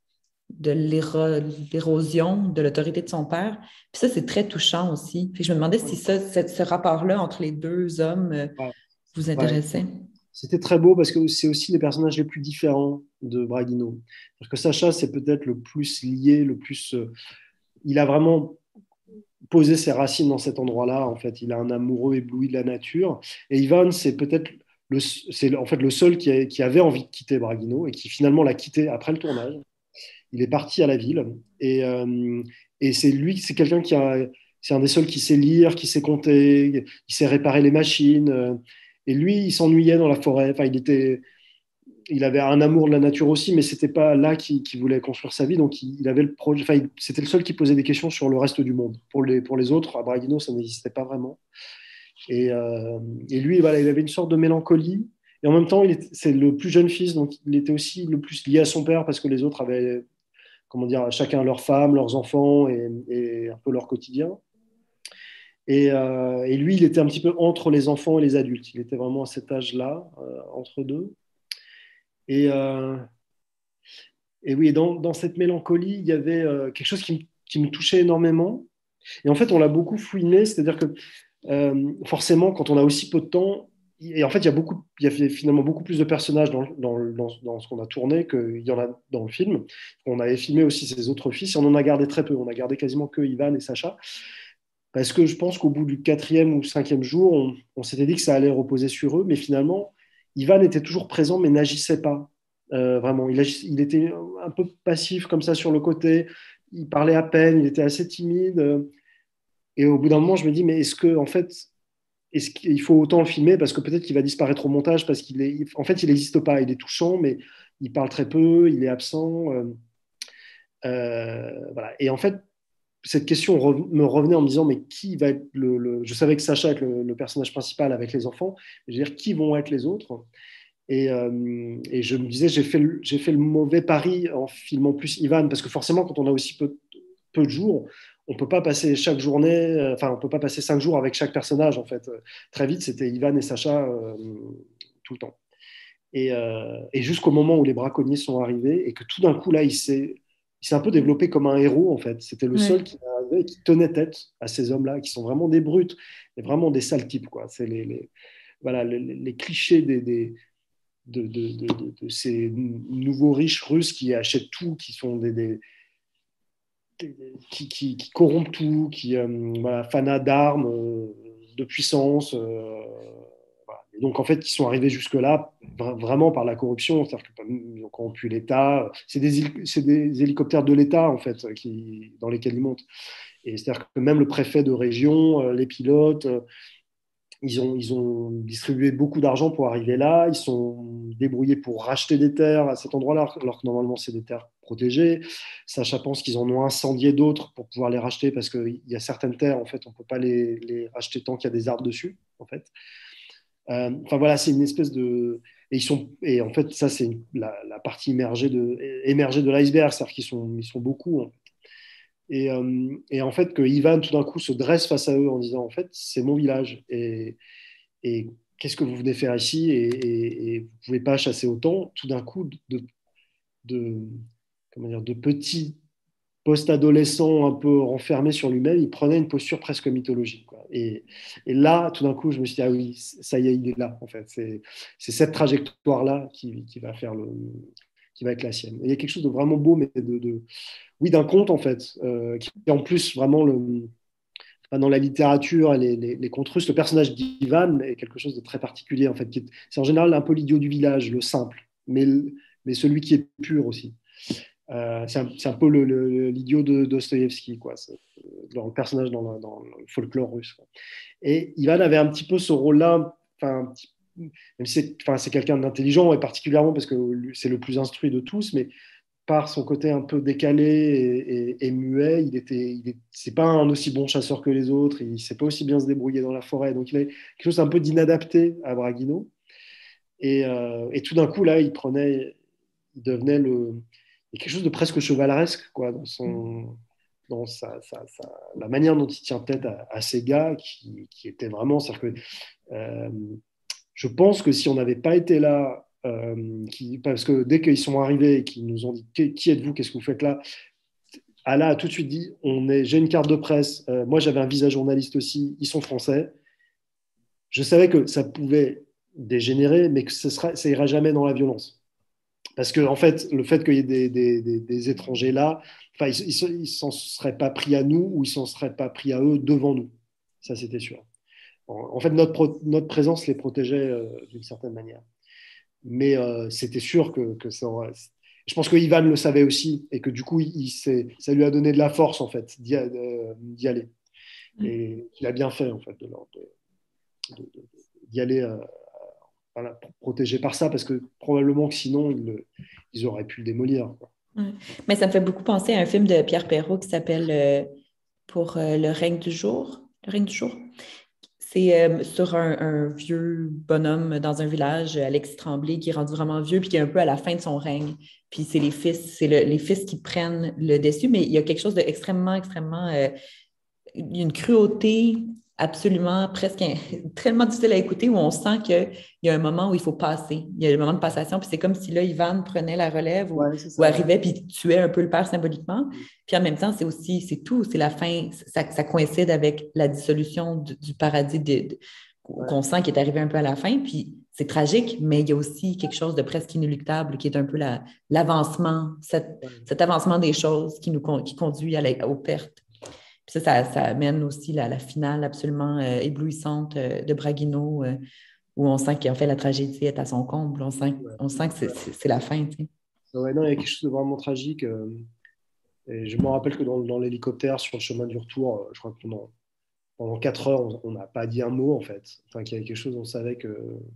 de l'éro- l'érosion de l'autorité de son père. Puis ça, c'est très touchant aussi. Puis je me demandais si ça, ce, ce rapport-là entre les deux hommes euh, Ouais, vous ouais. intéressait. C'était très beau parce que c'est aussi les personnages les plus différents de Braguino. Parce que Sacha, c'est peut-être le plus lié, le plus. Euh, il a vraiment posé ses racines dans cet endroit-là. En fait, il a un amoureux ébloui de la nature. Et Ivan, c'est peut-être le, c'est en fait le seul qui, a- qui avait envie de quitter Braguino et qui finalement l'a quitté après le tournage. Il est parti à la ville et, euh, et c'est lui, c'est quelqu'un qui a, c'est un des seuls qui sait lire, qui sait compter, qui sait réparer les machines. euh, Et lui, il s'ennuyait dans la forêt. Enfin, il était, il avait un amour de la nature aussi, mais c'était pas là qu'il qu'il voulait construire sa vie. Donc, il, il avait le projet. Enfin, il- c'était le seul qui posait des questions sur le reste du monde. Pour les, pour les autres, à Braguino, ça n'existait pas vraiment. Et, euh, et lui, voilà, il avait une sorte de mélancolie. Et en même temps, il était- c'est le plus jeune fils, donc il était aussi le plus lié à son père parce que les autres avaient, comment dire, chacun leurs femmes, leurs enfants et, et un peu leur quotidien. Et, euh, et lui, il était un petit peu entre les enfants et les adultes. Il était vraiment à cet âge-là, euh, entre deux. Et, euh, et oui, dans, dans cette mélancolie, il y avait euh, quelque chose qui, me- qui me touchait énormément. Et en fait, on l'a beaucoup fouiné, c'est-à-dire que euh, forcément, quand on a aussi peu de temps, et en fait, il y a, beaucoup, il y a finalement beaucoup plus de personnages dans, dans, dans, dans ce qu'on a tourné qu'il y en a dans le film. On avait filmé aussi ses autres fils et on en a gardé très peu. On a gardé quasiment que Ivan et Sacha. Parce que je pense qu'au bout du quatrième ou cinquième jour, on, on s'était dit que ça allait reposer sur eux. Mais finalement, Ivan était toujours présent, mais n'agissait pas. Euh, vraiment, il, agissait- il était un peu passif comme ça sur le côté. Il parlait à peine, il était assez timide. Et au bout d'un moment, je me dis, mais est-ce que, en fait, est-ce qu'il faut autant le filmer parce que peut-être qu'il va disparaître au montage parce qu'il est, en fait, il n'existe pas. Il est touchant, mais il parle très peu, il est absent. Euh, euh, voilà. Et en fait, cette question re- me revenait en me disant, mais qui va être le, le- je savais que Sacha est le, le personnage principal avec les enfants. Je veux dire, qui vont être les autres? Et, euh, et je me disais, j'ai fait, le, j'ai fait le mauvais pari en filmant plus Ivan, parce que forcément, quand on a aussi peu, peu de jours, on peut pas passer chaque journée, euh, enfin, on peut pas passer cinq jours avec chaque personnage, en fait. Très vite, c'était Ivan et Sacha euh, tout le temps. Et, euh, et jusqu'au moment où les braconniers sont arrivés et que tout d'un coup, là, il s'est, il s'est un peu développé comme un héros, en fait. C'était le seul Ouais. qui arrivait et qui tenait tête à ces hommes-là, qui sont vraiment des brutes, et vraiment des sales types, quoi. C'est les, les voilà, les, les clichés des, des de, de, de, de, ces nouveaux riches russes qui achètent tout, qui sont des, des, des qui, qui, qui, corrompent tout, qui euh, voilà, fanat d'armes, euh, de puissance. Euh, voilà. Et donc en fait, ils sont arrivés jusque là vraiment par la corruption, c'est-à-dire qu'ils ont corrompu l'État. C'est des, c'est des hélicoptères de l'État en fait qui, dans lesquels ils montent. Et c'est-à-dire que même le préfet de région, euh, les pilotes, euh, ils ont, ils ont distribué beaucoup d'argent pour arriver là. Ils sont débrouillés pour racheter des terres à cet endroit-là, alors que normalement, c'est des terres protégées. Sacha pense qu'ils en ont incendié d'autres pour pouvoir les racheter parce qu'il y a certaines terres, en fait, on ne peut pas les, les racheter tant qu'il y a des arbres dessus, en fait. Euh, enfin, voilà, c'est une espèce de. Et, ils sont, et en fait, ça, c'est la, la partie émergée de, émergée de l'iceberg, c'est-à-dire qu'ils sont, ils sont beaucoup. Hein. Et, euh, et, en fait, que Ivan, tout d'un coup, se dresse face à eux en disant, en fait, c'est mon village. Et, et qu'est-ce que vous venez faire ici et, et, et vous ne pouvez pas chasser autant. Tout d'un coup, de, de, comment dire, de petits post-adolescents un peu renfermés sur lui-même, il prenait une posture presque mythologique. Quoi. Et, et, là, tout d'un coup, je me suis dit, ah oui, ça y est, il est là, en fait. C'est, c'est cette trajectoire-là qui, qui, va faire le, qui va être la sienne. Et il y a quelque chose de vraiment beau, mais de, de oui, d'un conte, en fait, euh, qui est en plus vraiment le, dans la littérature, les, les, les contes russes, le personnage d'Ivan est quelque chose de très particulier. En fait, qui est- c'est en général un peu l'idiot du village, le simple, mais, mais celui qui est pur aussi. Euh, c'est, un, c'est un peu le, le, l'idiot de Dostoïevski, quoi. C'est le personnage dans le, dans le folklore russe. Quoi. Et Ivan avait un petit peu ce rôle-là, enfin, même si c'est, enfin, c'est quelqu'un d'intelligent, et particulièrement parce que c'est le plus instruit de tous, mais par son côté un peu décalé et, et, et muet, il était, il est, c'est pas un aussi bon chasseur que les autres, il sait pas aussi bien se débrouiller dans la forêt, donc il a quelque chose un peu d'inadapté à Braguino. Et, euh, et tout d'un coup là, il prenait, il devenait le, il y a quelque chose de presque chevaleresque quoi dans son, dans sa, sa, sa, la manière dont il tient tête à, à ces gars qui, qui étaient vraiment, c'est-à-dire que euh, je pense que si on n'avait pas été là euh, qui, parce que dès qu'ils sont arrivés et qu'ils nous ont dit qui, qui êtes-vous, qu'est-ce que vous faites là, Allah a tout de suite dit on est, j'ai une carte de presse, euh, moi j'avais un visa journaliste aussi, ils sont français. Je savais que ça pouvait dégénérer, mais que ce sera, ça ira jamais dans la violence. Parce que en fait, le fait qu'il y ait des, des, des, des étrangers là, enfin, ils ne s'en seraient pas pris à nous ou ils ne s'en seraient pas pris à eux devant nous. Ça, c'était sûr. En, en fait, notre, pro, notre présence les protégeait euh, d'une certaine manière. Mais euh, c'était sûr que, que ça aurait... Je pense que Ivan le savait aussi et que du coup, il, il ça lui a donné de la force en fait d'y, euh, d'y aller. Et il a bien fait en fait de, de, de, de, d'y aller euh, voilà, protégé par ça parce que probablement que sinon ils, ils auraient pu le démolir, quoi. Ouais. Mais ça me fait beaucoup penser à un film de Pierre Perrault qui s'appelle euh, Pour euh, le règne du jour. Le règne du jour. C'est euh, sur un, un vieux bonhomme dans un village, Alexis Tremblay, qui est rendu vraiment vieux puis qui est un peu à la fin de son règne. Puis c'est les fils, c'est le, les fils qui prennent le dessus, mais il y a quelque chose d'extrêmement, extrêmement, euh, une cruauté absolument presque un, tellement difficile à écouter où on sent qu'il y a un moment où il faut passer. Il y a le moment de passation, puis c'est comme si là, Ivan prenait la relève ou, Ouais, c'est ou ça, arrivait ouais. puis tuait un peu le père symboliquement. Puis en même temps, c'est aussi, c'est tout, c'est la fin, ça, ça coïncide avec la dissolution du, du paradis de, de, Ouais. qu'on sent qui est arrivé un peu à la fin. Puis c'est tragique, mais il y a aussi quelque chose de presque inéluctable qui est un peu la, l'avancement, cette, Ouais. cet avancement des choses qui nous qui conduit à la, aux pertes. Puis ça, ça, ça amène aussi la, la finale absolument euh, éblouissante euh, de Braguino, euh, où on sent qu'en fait la tragédie est à son comble. On sent, Ouais. on sent que c'est, Ouais. c'est, c'est la fin. Tu sais. Ouais, non, il y a quelque chose de vraiment tragique. euh, et je me rappelle que dans, dans l'hélicoptère, sur le chemin du retour, euh, je crois que pendant, pendant quatre heures, on n'a pas dit un mot, en fait. Enfin, qu'il y avait quelque chose, on savait que.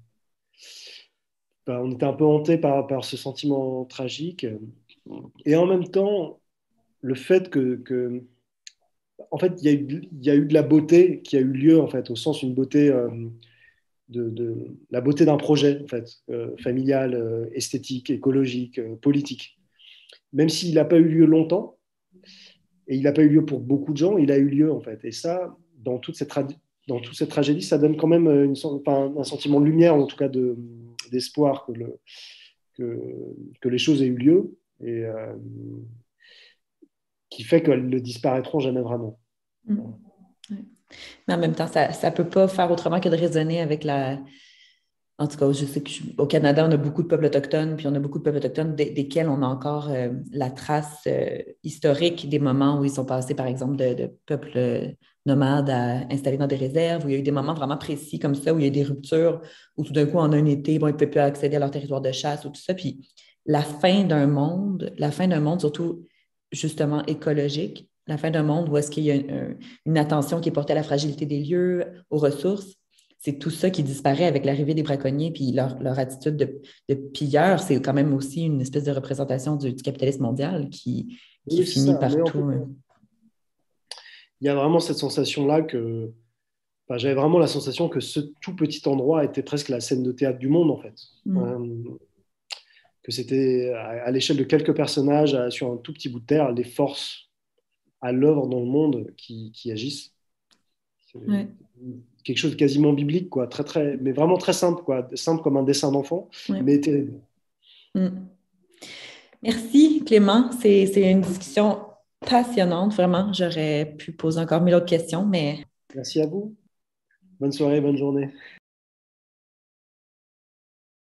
Ben, on était un peu hanté par, par ce sentiment tragique. Et en même temps, le fait que, que en fait, il y, a eu, il y a eu de la beauté qui a eu lieu, en fait, au sens une beauté, euh, de, de, la beauté d'un projet, en fait, euh, familial, euh, esthétique, écologique, euh, politique. Même s'il n'a pas eu lieu longtemps, et il n'a pas eu lieu pour beaucoup de gens, il a eu lieu, en fait. Et ça, dans toute cette, tra- dans toute cette tragédie, ça donne quand même une, enfin, un sentiment de lumière, en tout cas de, d'espoir que, le, que, que les choses aient eu lieu, et euh, qui fait qu'elles ne disparaîtront jamais vraiment. Mm. Ouais. Mais en même temps, ça ne peut pas faire autrement que de résonner avec la. En tout cas, je sais qu'au Canada, on a beaucoup de peuples autochtones, puis on a beaucoup de peuples autochtones des, desquels on a encore euh, la trace euh, historique des moments où ils sont passés, par exemple, de, de peuples euh, nomades à installés dans des réserves, où il y a eu des moments vraiment précis comme ça, où il y a eu des ruptures, où tout d'un coup, en un été, bon, ils ne pouvaient plus accéder à leur territoire de chasse ou tout ça. Puis la fin d'un monde, la fin d'un monde surtout justement écologique, la fin d'un monde où est-ce qu'il y a une, une attention qui est portée à la fragilité des lieux, aux ressources, c'est tout ça qui disparaît avec l'arrivée des braconniers, puis leur, leur attitude de, de pilleurs, c'est quand même aussi une espèce de représentation du, du capitalisme mondial qui, qui Oui, c'est finit ça. Mais en partout. fait, Hein. il y a vraiment cette sensation-là que, enfin, j'avais vraiment la sensation que ce tout petit endroit était presque la scène de théâtre du monde, en fait. Mm. Euh, que c'était à, à l'échelle de quelques personnages, à- sur un tout petit bout de terre, les forces à l'œuvre dans le monde qui, qui agissent. C'est Ouais. quelque chose de quasiment biblique, quoi, très, très, mais vraiment très simple, quoi, simple comme un dessin d'enfant, Ouais. mais terrible. Mm. Merci, Clément. C'est, c'est une discussion passionnante, vraiment. J'aurais pu poser encore mille autres questions, mais Merci à vous. Bonne soirée, bonne journée.